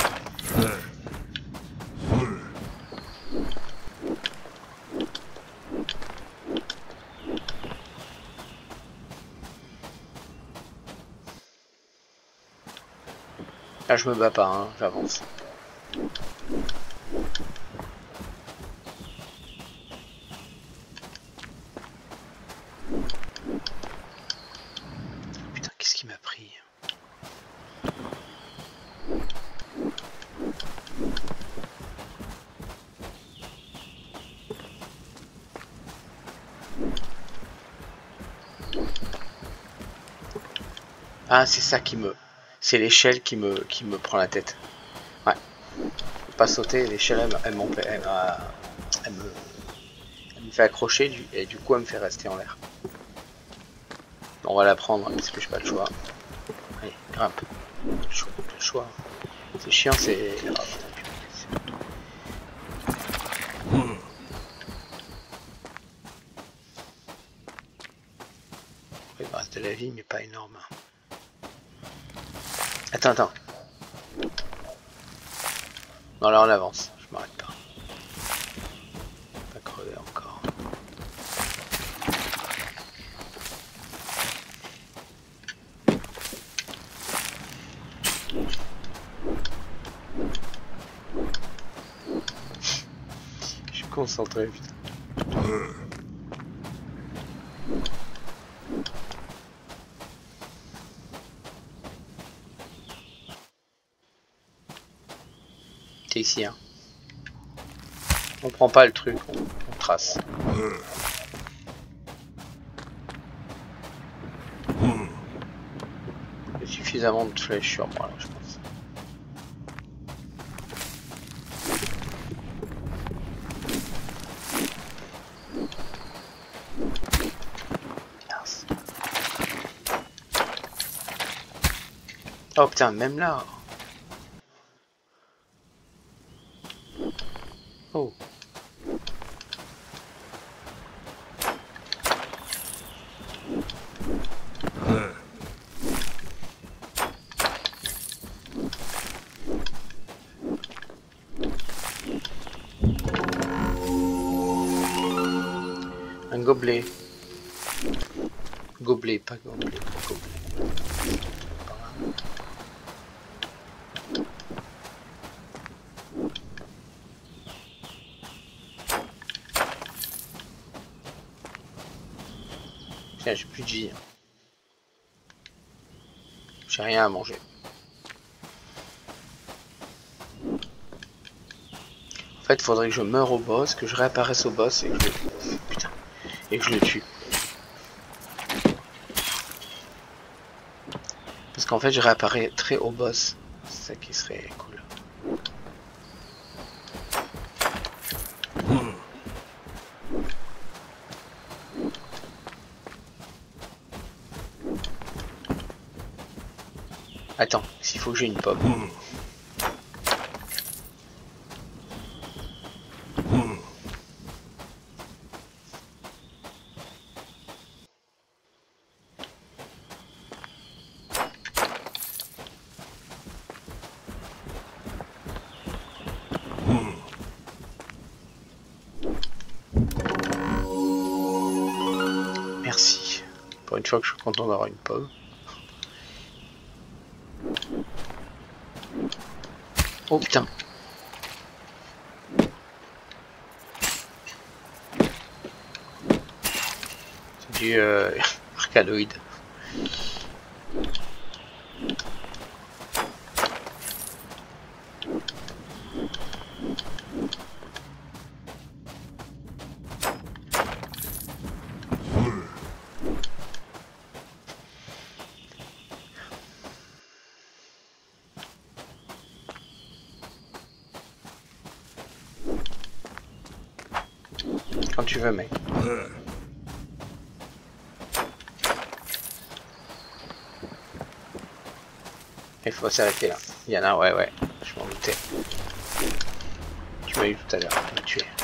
Là je me bats pas, hein, j'avance. Putain, qu'est-ce qui m'a pris? Ah, c'est ça qui me... C'est l'échelle qui me, qui me prend la tête. Ouais. Je peux pas sauter, l'échelle, elle, elle, elle, elle, me... elle me fait accrocher, du... et du coup, elle me fait rester en l'air. On va la prendre, parce que j'ai pas le choix. Allez, grimpe. Le choix. Le choix. C'est chiant, c'est... Oh, il me reste de la vie, mais pas énorme. Attends, attends. Non, là on avance, je m'arrête pas. Pas crever encore. Je suis concentré, putain. C'est ici, hein. On prend pas le truc, on, on trace. J'ai suffisamment de flèches sur moi, là, je pense. Mince. Oh putain, même là. Oh. Un gobelet. Gobelet, pas gobelet. Gobelet. Tiens, j'ai plus de vie. J'ai rien à manger. En fait, il faudrait que je meure au boss, que je réapparaisse au boss et que je le... Putain. Et que je le tue. Parce qu'en fait, je réapparaîtrai au boss. C'est ça qui serait cool. Attends, s'il faut que j'ai une pomme. Merci. Pour une fois que je suis content d'avoir une pomme. Oh putain. C'est du euh, arcanoïde. Quand tu veux, mec. Il faut s'arrêter là. Il y en a, ouais, ouais. Je m'en doutais. Tu m'as eu tout à l'heure. Tu m'as tué.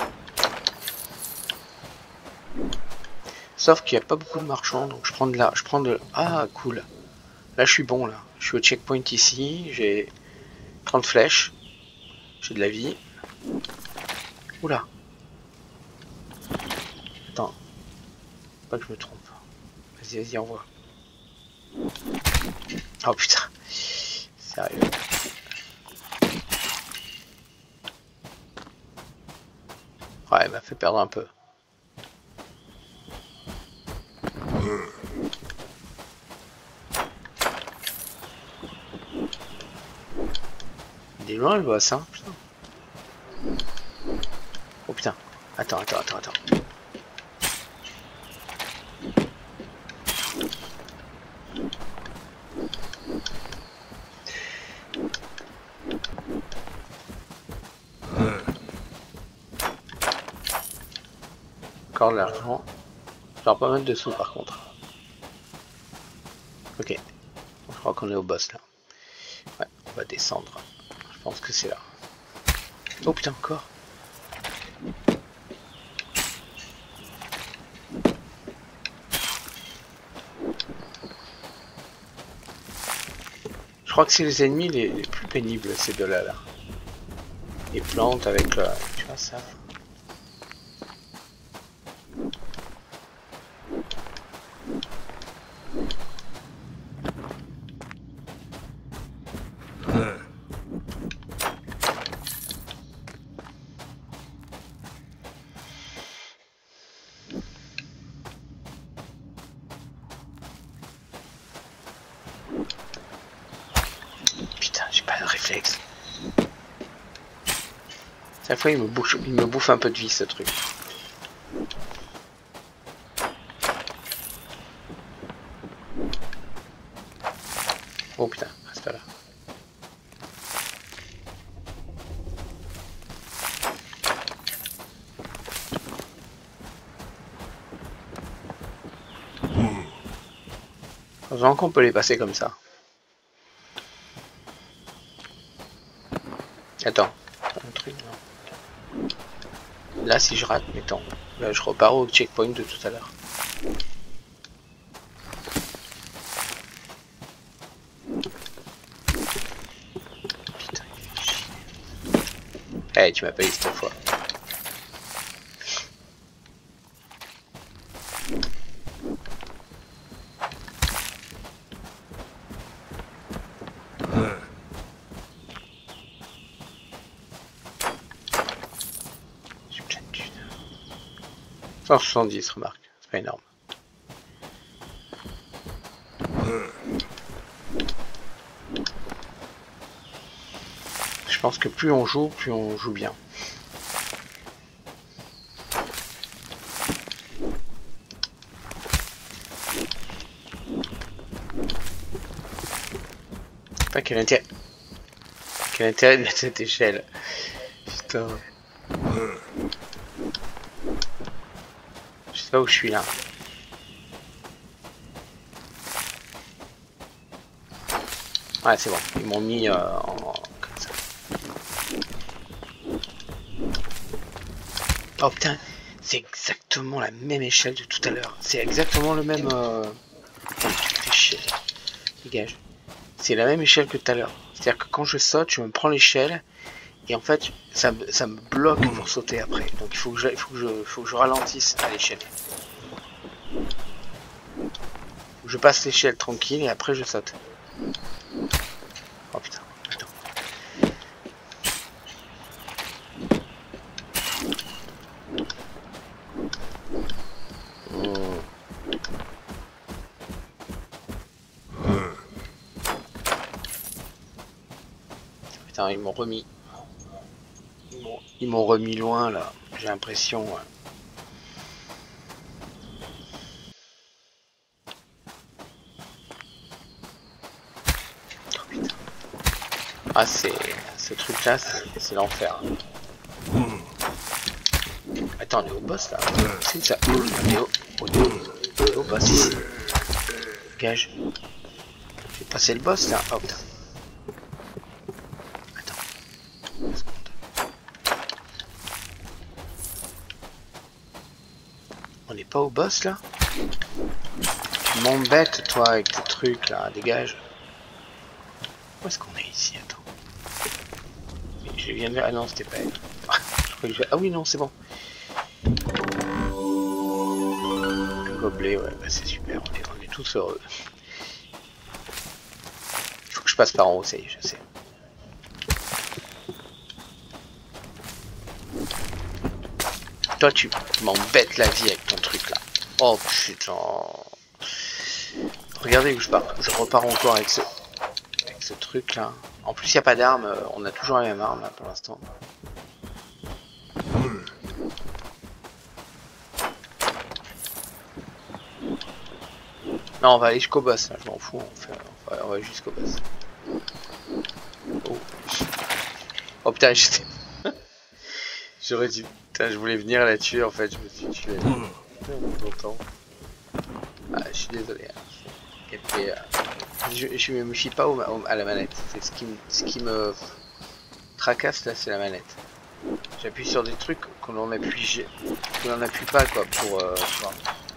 Sauf qu'il n'y a pas beaucoup de marchands, donc je prends de là. Je prends de. Ah, cool. Là, je suis bon, là. Je suis au checkpoint ici. J'ai trente flèches. J'ai de la vie. Oula. Attends. Pas que je me trompe. Vas-y, vas-y, envoie. Oh putain. Sérieux. Ouais, elle m'a fait perdre un peu. Il est loin le boss, hein, putain. Oh putain. Attends, attends, attends, attends. encore de l'argent. Genre pas mal de sous par contre. Ok. Je crois qu'on est au boss là. Ouais, on va descendre. Je pense que c'est là. Oh putain, encore. Je crois que c'est les ennemis les, les plus pénibles, ces deux-là là. Les plantes avec le... Tu vois ça. Chaque fois il me, bouche, il me bouffe un peu de vie ce truc. Oh putain, reste là. Heureusement qu'on peut les passer comme ça. Attends, un truc, non. Là si je rate, mettons, là je repars au checkpoint de tout à l'heure. Putain, eh hey, tu m'as pas dit cette fois. cent soixante-dix, remarque, c'est pas énorme. Je pense que plus on joue, plus on joue bien. Je sais pas quel intérêt. Quel intérêt de mettre cette échelle. Putain. Je sais pas où je suis là. Ouais, c'est bon. Ils m'ont mis euh, en... comme ça. Oh putain, c'est exactement la même échelle de tout à l'heure. C'est exactement le même... Euh... Oh, tu me fais chier. Dégage. C'est la même échelle que tout à l'heure. C'est-à-dire que quand je saute, je me prends l'échelle. Et en fait, ça, ça me bloque pour sauter après. Donc il faut que je, il faut que je, faut que je ralentisse à l'échelle. Je passe l'échelle tranquille et après je saute. Oh putain, attends. Mmh. Putain, ils m'ont remis. Ils m'ont remis loin là, j'ai l'impression. Ouais. Oh, putain. Ah, c'est ce truc là, c'est l'enfer. Attends, on est au boss là. C'est ça. On est au, on est au, on est au boss ici. Gage. J'ai passé le boss là. Oh putain. On n'est pas au boss là? Tu m'embêtes toi avec tes trucs là, dégage. Où est-ce qu'on est ici? Attends. Je viens de ver... Ah non, c'était pas elle. Je crois que je... Ah oui, non, c'est bon. Un gobelet, ouais, bah c'est super, on est, on est tous heureux. Il faut que je passe par en haut, ça y est, je sais. Toi, tu m'embêtes la vie avec ton truc là. Oh putain. Regardez où je pars. Je repars encore avec ce, avec ce truc là. En plus, il n'y a pas d'arme. On a toujours la même arme là pour l'instant. Non, on va aller jusqu'au boss là. Je m'en fous. On, fait, on va, on va jusqu'au boss. Oh, oh putain, j'étais. J'aurais dû Putain, je voulais venir là-dessus, en fait, je me suis tué. Longtemps. Ah, je suis désolé. Hein. Et puis, euh, je, je me fie pas au, au, à la manette. C'est ce qui, me, ce qui me tracasse là, c'est la manette. J'appuie sur des trucs qu'on n'en appuie, qu'on n'en appuie pas quoi pour. Euh, voir.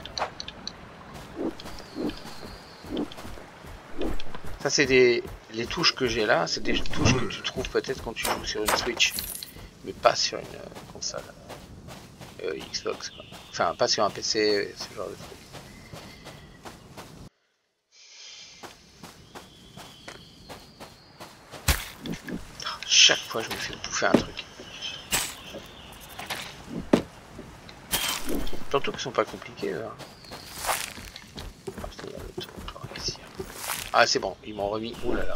Ça c'est des les touches que j'ai là, c'est des touches que tu trouves peut-être quand tu joues sur une Switch, mais pas sur une euh, console euh, Xbox quoi. Enfin pas sur un P C, ce genre de truc. Chaque fois je me fais bouffer un truc. Surtout qu'ils sont pas compliqués là. Ah c'est bon, ils m'ont remis. Ouh là là.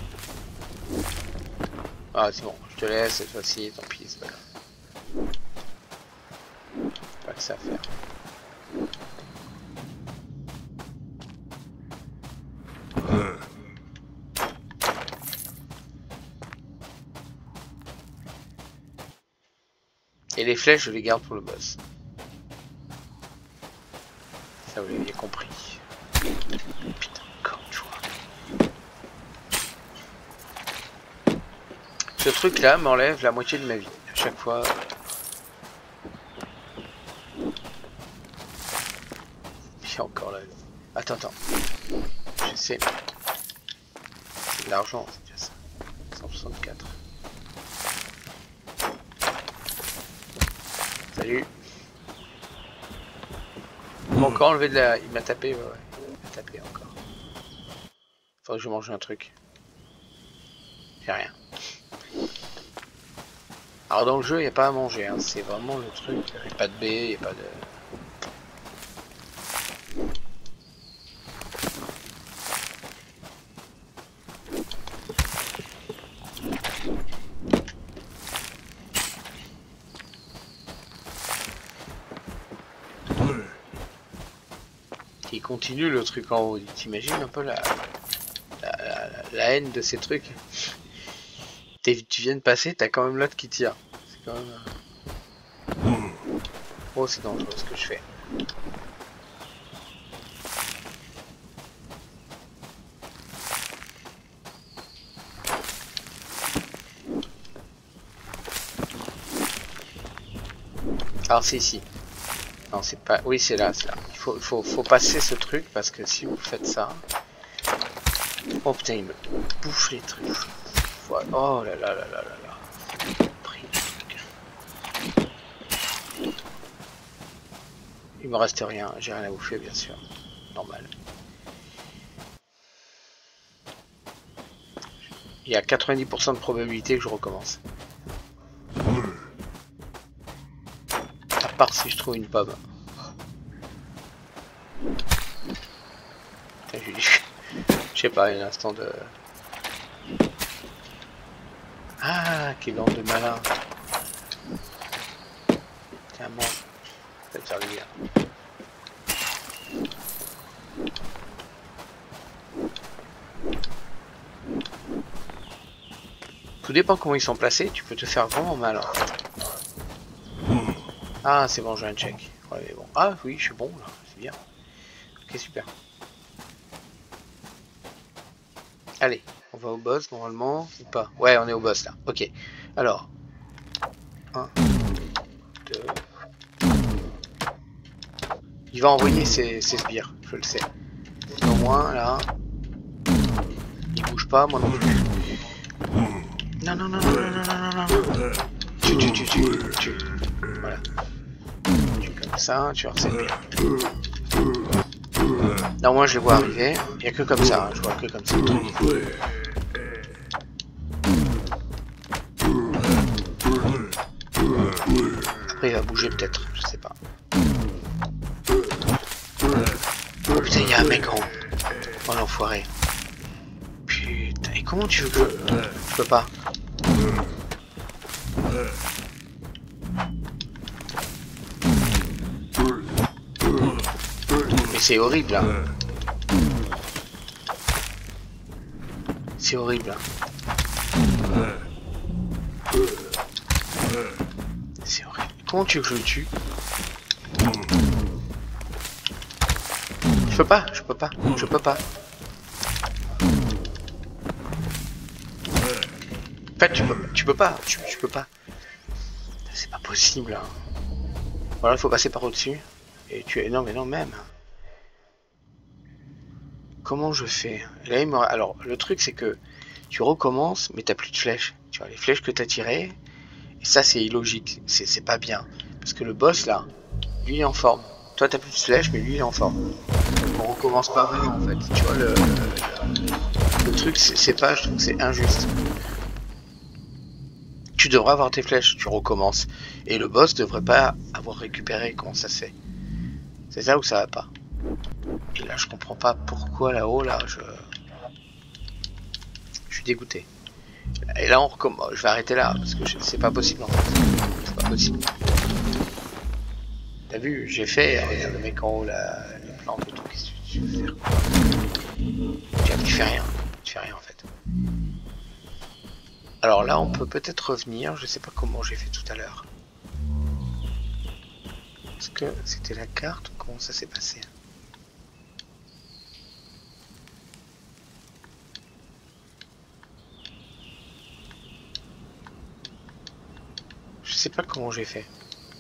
Ah c'est bon, je te laisse cette fois-ci, tant pis, c'est pas grave. Pas que ça à faire. Et les flèches, je les garde pour le boss. Ça, vous l'aviez compris. Putain, encore une fois. Ce truc-là m'enlève la moitié de ma vie. À chaque fois. Il y a encore là. Attends, attends. J'essaie. C'est de l'argent, c'est déjà ça. cent soixante-quatre. Salut. Il m'a encore enlevé de la... Il m'a tapé, ouais, ouais. Il m'a tapé encore. Faudrait que je mange un truc. J'ai rien. Alors dans le jeu, il n'y a pas à manger, hein. C'est vraiment le truc. Il n'y a pas de baies, il n'y a pas de... Il continue le truc en haut. T'imagines un peu la, la, la, la haine de ces trucs. Tu viens de passer, t'as quand même l'autre qui tire. C'est quand même... Oh, c'est dangereux ce que je fais. Alors c'est ici. Non, c'est pas... Oui, c'est là, c'est là. Il faut, faut, faut passer ce truc parce que si vous faites ça... Oh putain, il me bouffe les trucs. Oh là là là là là là. Pris le truc. Il me reste rien, j'ai rien à bouffer bien sûr. Normal. Il y a quatre-vingt-dix pour cent de probabilité que je recommence. À part si je trouve une pomme. Je sais pas, il y a un instant de... Ah, quel bande de malin. Tiens, mange. Ça va te faire du bien. Tout dépend comment ils sont placés, tu peux te faire vraiment mal en fait. Ah, c'est bon, j'ai un check. Ouais, mais bon. Ah oui, je suis bon là, c'est bien. Ok, super. Allez, on va au boss normalement, ou pas? Ouais, on est au boss là. Ok. Alors. un, deux. Il va envoyer ses, ses sbires, je le sais. Au moins, là. Il bouge pas, moi non plus. Non, non, non, non, non, non, non, non, non. Tu, tu, tu, tu, tu. Voilà. Tu comme ça, tu vois, c'est bien. Non, moi je les vois arriver. Il n'y a que comme ça, hein. Je vois que comme ça. Après il va bouger peut-être, je sais pas. Oh putain, il y a un mec en haut. Oh l'enfoiré. Putain, et comment tu veux que je... Je peux pas. Mais c'est horrible là. C'est horrible là. C'est horrible. Comment tu veux que je le tue? Je peux pas, je peux pas, je peux pas. En fait, tu peux, tu peux pas, tu, tu peux pas. C'est pas possible. Hein. Voilà, il faut passer par au-dessus. Et tu es. Non, mais non, même. Comment je fais? Là, il me... Alors, le truc, c'est que tu recommences, mais t'as plus de flèches. Tu vois, les flèches que t'as tirées. Et ça, c'est illogique. C'est pas bien. Parce que le boss, là, lui, il est en forme. Toi, t'as plus de flèches, mais lui, il est en forme. Donc, on recommence pas vraiment, en fait. Tu vois, le, le, le truc, c'est pas. Je trouve que c'est injuste. Tu devrais avoir tes flèches, tu recommences. Et le boss devrait pas avoir récupéré, comment ça se fait? C'est ça ou ça va pas? Et là je comprends pas pourquoi là-haut, là, je... Je suis dégoûté. Et là on recommence, je vais arrêter là, parce que c'est pas possible en fait. C'est pas possible. T'as vu, j'ai fait avec le mec en haut, là, les plantes et tout, qu'est-ce que tu veux faire quoi? Tu fais rien, tu fais rien en fait. Alors là on peut peut-être revenir, je sais pas comment j'ai fait tout à l'heure. Est-ce que c'était la carte ou comment ça s'est passé? Je sais pas comment j'ai fait.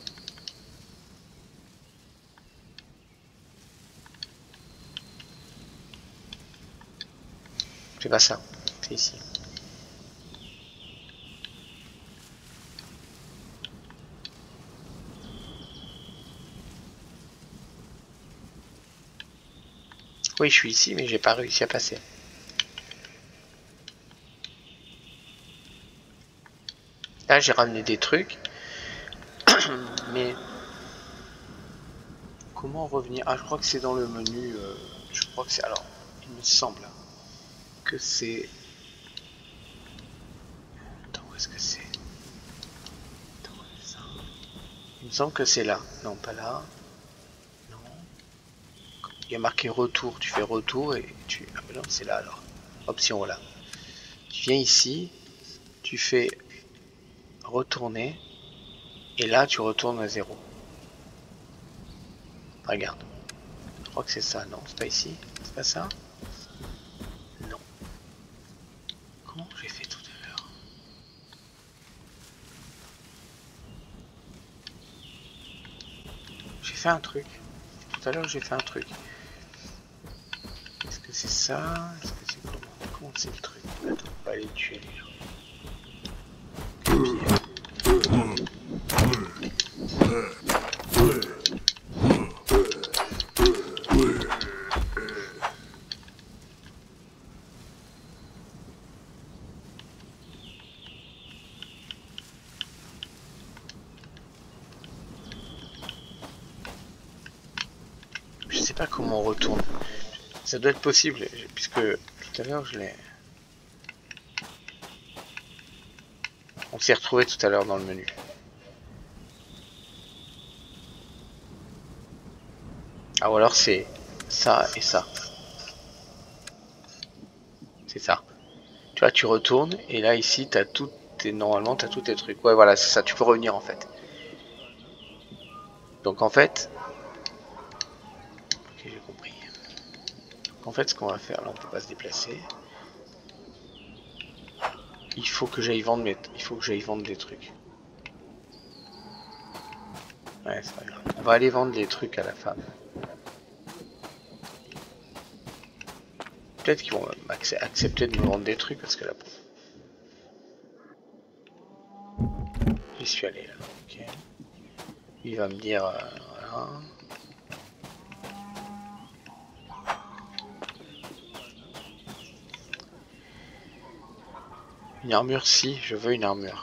C'est pas ça, c'est ici. Oui, je suis ici, mais j'ai pas réussi à passer. Là, j'ai ramené des trucs. Mais... Comment revenir? Ah, je crois que c'est dans le menu... Euh, je crois que c'est... Alors, il me semble que c'est... Attends, où est-ce que c'est? Il me semble que c'est là. Non, pas là. Non. Il y a marqué retour. Tu fais retour et tu... Ah, mais non, c'est là alors. Option, là. Tu viens ici. Tu fais retourner. Et là, tu retournes à zéro. Regarde. Je crois que c'est ça. Non, c'est pas ici. C'est pas ça? Non. Comment j'ai fait tout à l'heure? J'ai fait un truc. Tout à l'heure, j'ai fait un truc. Est-ce que c'est ça? Est-ce que c'est comment? Comment c'est le truc? Attends, on va aller le tuer lui. Je sais pas comment on retourne. Ça doit être possible, puisque tout à l'heure je l'ai... On s'est retrouvé tout à l'heure dans le menu. Ah, ou alors c'est ça et ça. C'est ça. Tu vois, tu retournes, et là ici, t'as tout... Tes... Normalement, t'as tous tes trucs. Ouais, voilà, c'est ça, tu peux revenir en fait. Donc en fait... Ok, j'ai compris. Donc, en fait, ce qu'on va faire, là, on peut pas se déplacer. Il faut que j'aille vendre mes... Il faut que j'aille vendre des trucs. Ouais, c'est pas grave. On va aller vendre des trucs à la femme. Peut-être qu'ils vont accepter de me vendre des trucs parce que là... J'y suis allé là. Ok. Il va me dire... Euh, voilà. Une armure, si, je veux une armure.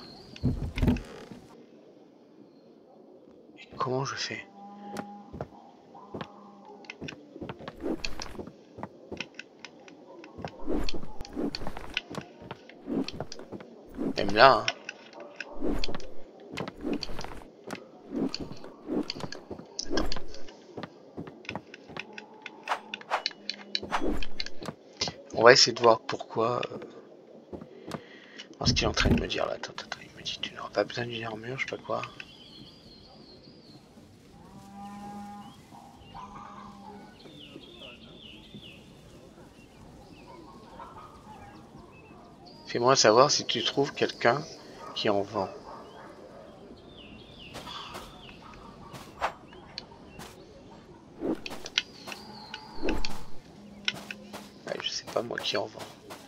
Et comment je fais? Même là, hein. On va essayer de voir pourquoi... Euh... Ce qu'il est en train de me dire là, attends, attends, il me dit tu n'auras pas besoin d'une armure, je sais pas quoi. Fais-moi savoir si tu trouves quelqu'un qui en vend. Ouais, je sais pas moi qui en vend.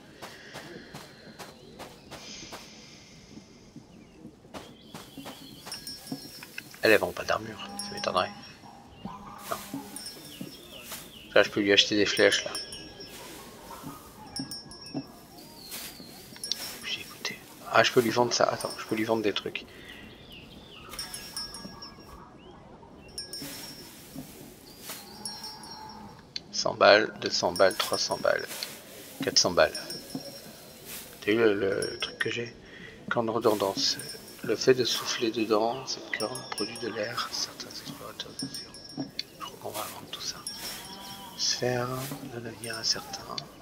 Elle, elle vend pas d'armure, ça m'étonnerait. Non. Là, je peux lui acheter des flèches, là. J'ai écouté. Ah, je peux lui vendre ça. Attends, je peux lui vendre des trucs. cent balles, deux cents balles, trois cents balles, quatre cents balles. T'as eu le, le truc que j'ai? Corne redondance. Le fait de souffler dedans, cette corne produit de l'air. Certains explorateurs assurent. Je crois qu'on va vendre tout ça. Sphère d'un avenir incertain.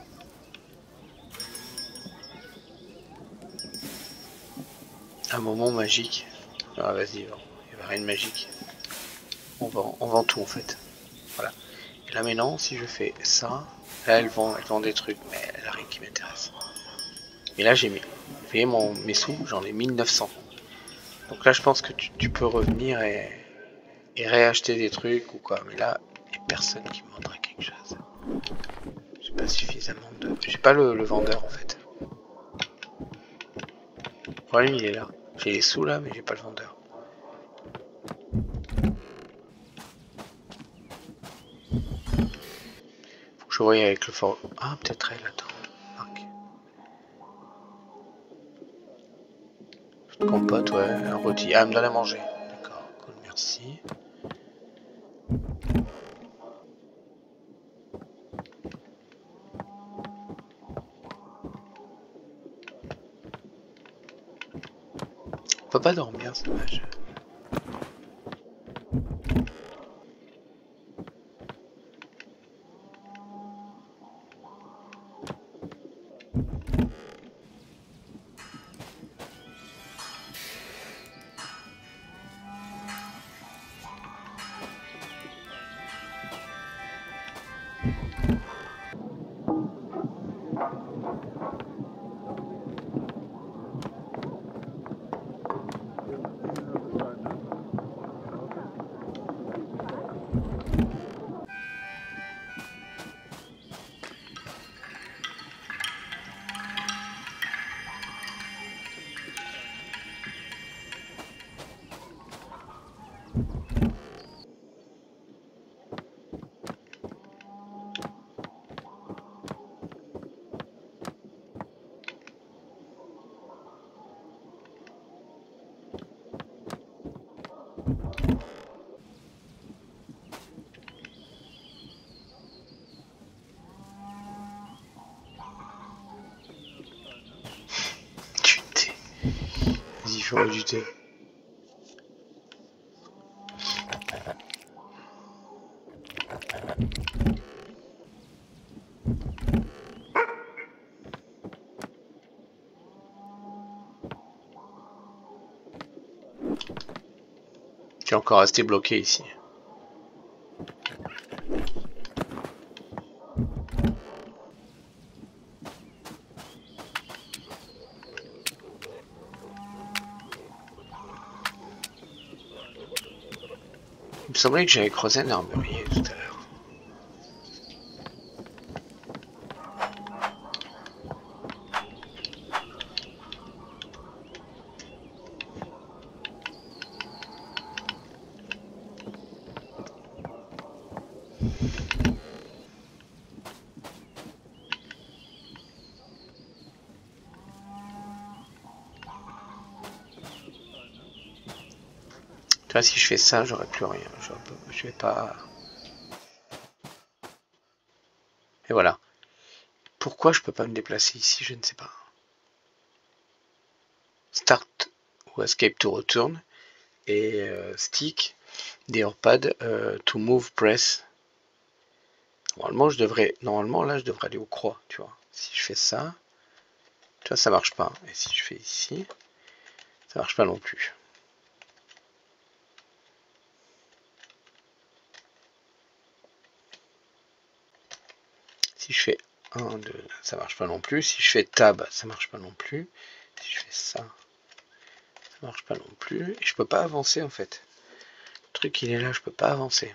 Un moment magique. Ah vas-y, il n'y a rien de magique. On vend, on vend tout en fait. Voilà. Et là maintenant, si je fais ça, là elle vend, elle vend des trucs, mais elle a rien qui m'intéresse. Et là j'ai mis, vous voyez mon, mes sous, j'en ai mille neuf cents. Donc là je pense que tu, tu peux revenir et, et réacheter des trucs ou quoi. Mais là, il n'y a personne qui me vendrait quelque chose. J'ai pas suffisamment de... J'ai pas le, le vendeur en fait. Le problème il est là. J'ai les sous là, mais j'ai pas le vendeur. Faut que je voie avec le fort. Ah, peut-être elle, attends. Marc. Compote, ouais, un rôti. Ah, elle me donne à manger. D'accord, cool, merci. On peut pas dormir, c'est dommage. Du thé. Vas-y, fais-moi du thé. Tu es encore resté bloqué ici. Il me semblait que j'avais croisé un armurier tout à l'heure. Tu vois, si je fais ça, j'aurais plus rien. Je, je vais pas... Et voilà. Pourquoi je peux pas me déplacer ici, je ne sais pas. Start ou Escape to Return. Et euh, Stick, Deorpad, euh, to Move Press. Normalement, je devrais... Normalement, là, je devrais aller aux croix, tu vois. Si je fais ça... Tu vois, ça marche pas. Et si je fais ici... Ça marche pas non plus. Si je fais un, deux, ça marche pas non plus. Si je fais tab, ça marche pas non plus. Si je fais ça, ça marche pas non plus. Et je peux pas avancer en fait. Le truc il est là, je peux pas avancer.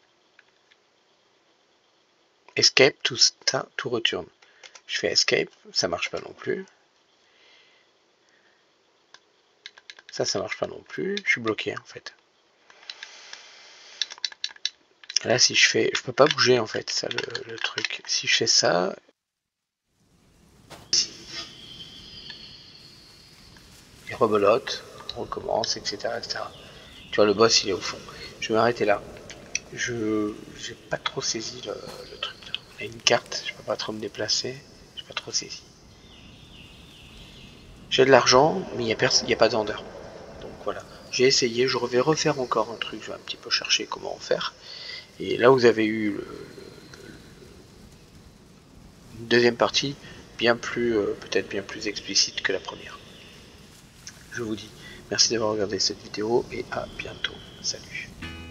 Escape, tout, tout retourne. Je fais escape, ça marche pas non plus. Ça, ça marche pas non plus. Je suis bloqué en fait. Là, si je fais, je peux pas bouger en fait, ça le, le truc. Si je fais ça, il rebelote, on recommence, et cetera, et cetera. Tu vois, le boss, il est au fond. Je vais m'arrêter là. Je, j'ai pas trop saisi le, le truc. Là. Il y a une carte, je peux pas trop me déplacer. J'ai pas trop saisi. J'ai de l'argent, mais il n'y a, a pas d'ender. Donc voilà. J'ai essayé, je vais refaire encore un truc. Je vais un petit peu chercher comment en faire. Et là, vous avez eu le, le, une deuxième partie bien plus, euh, peut-être bien plus explicite que la première. Je vous dis merci d'avoir regardé cette vidéo et à bientôt. Salut.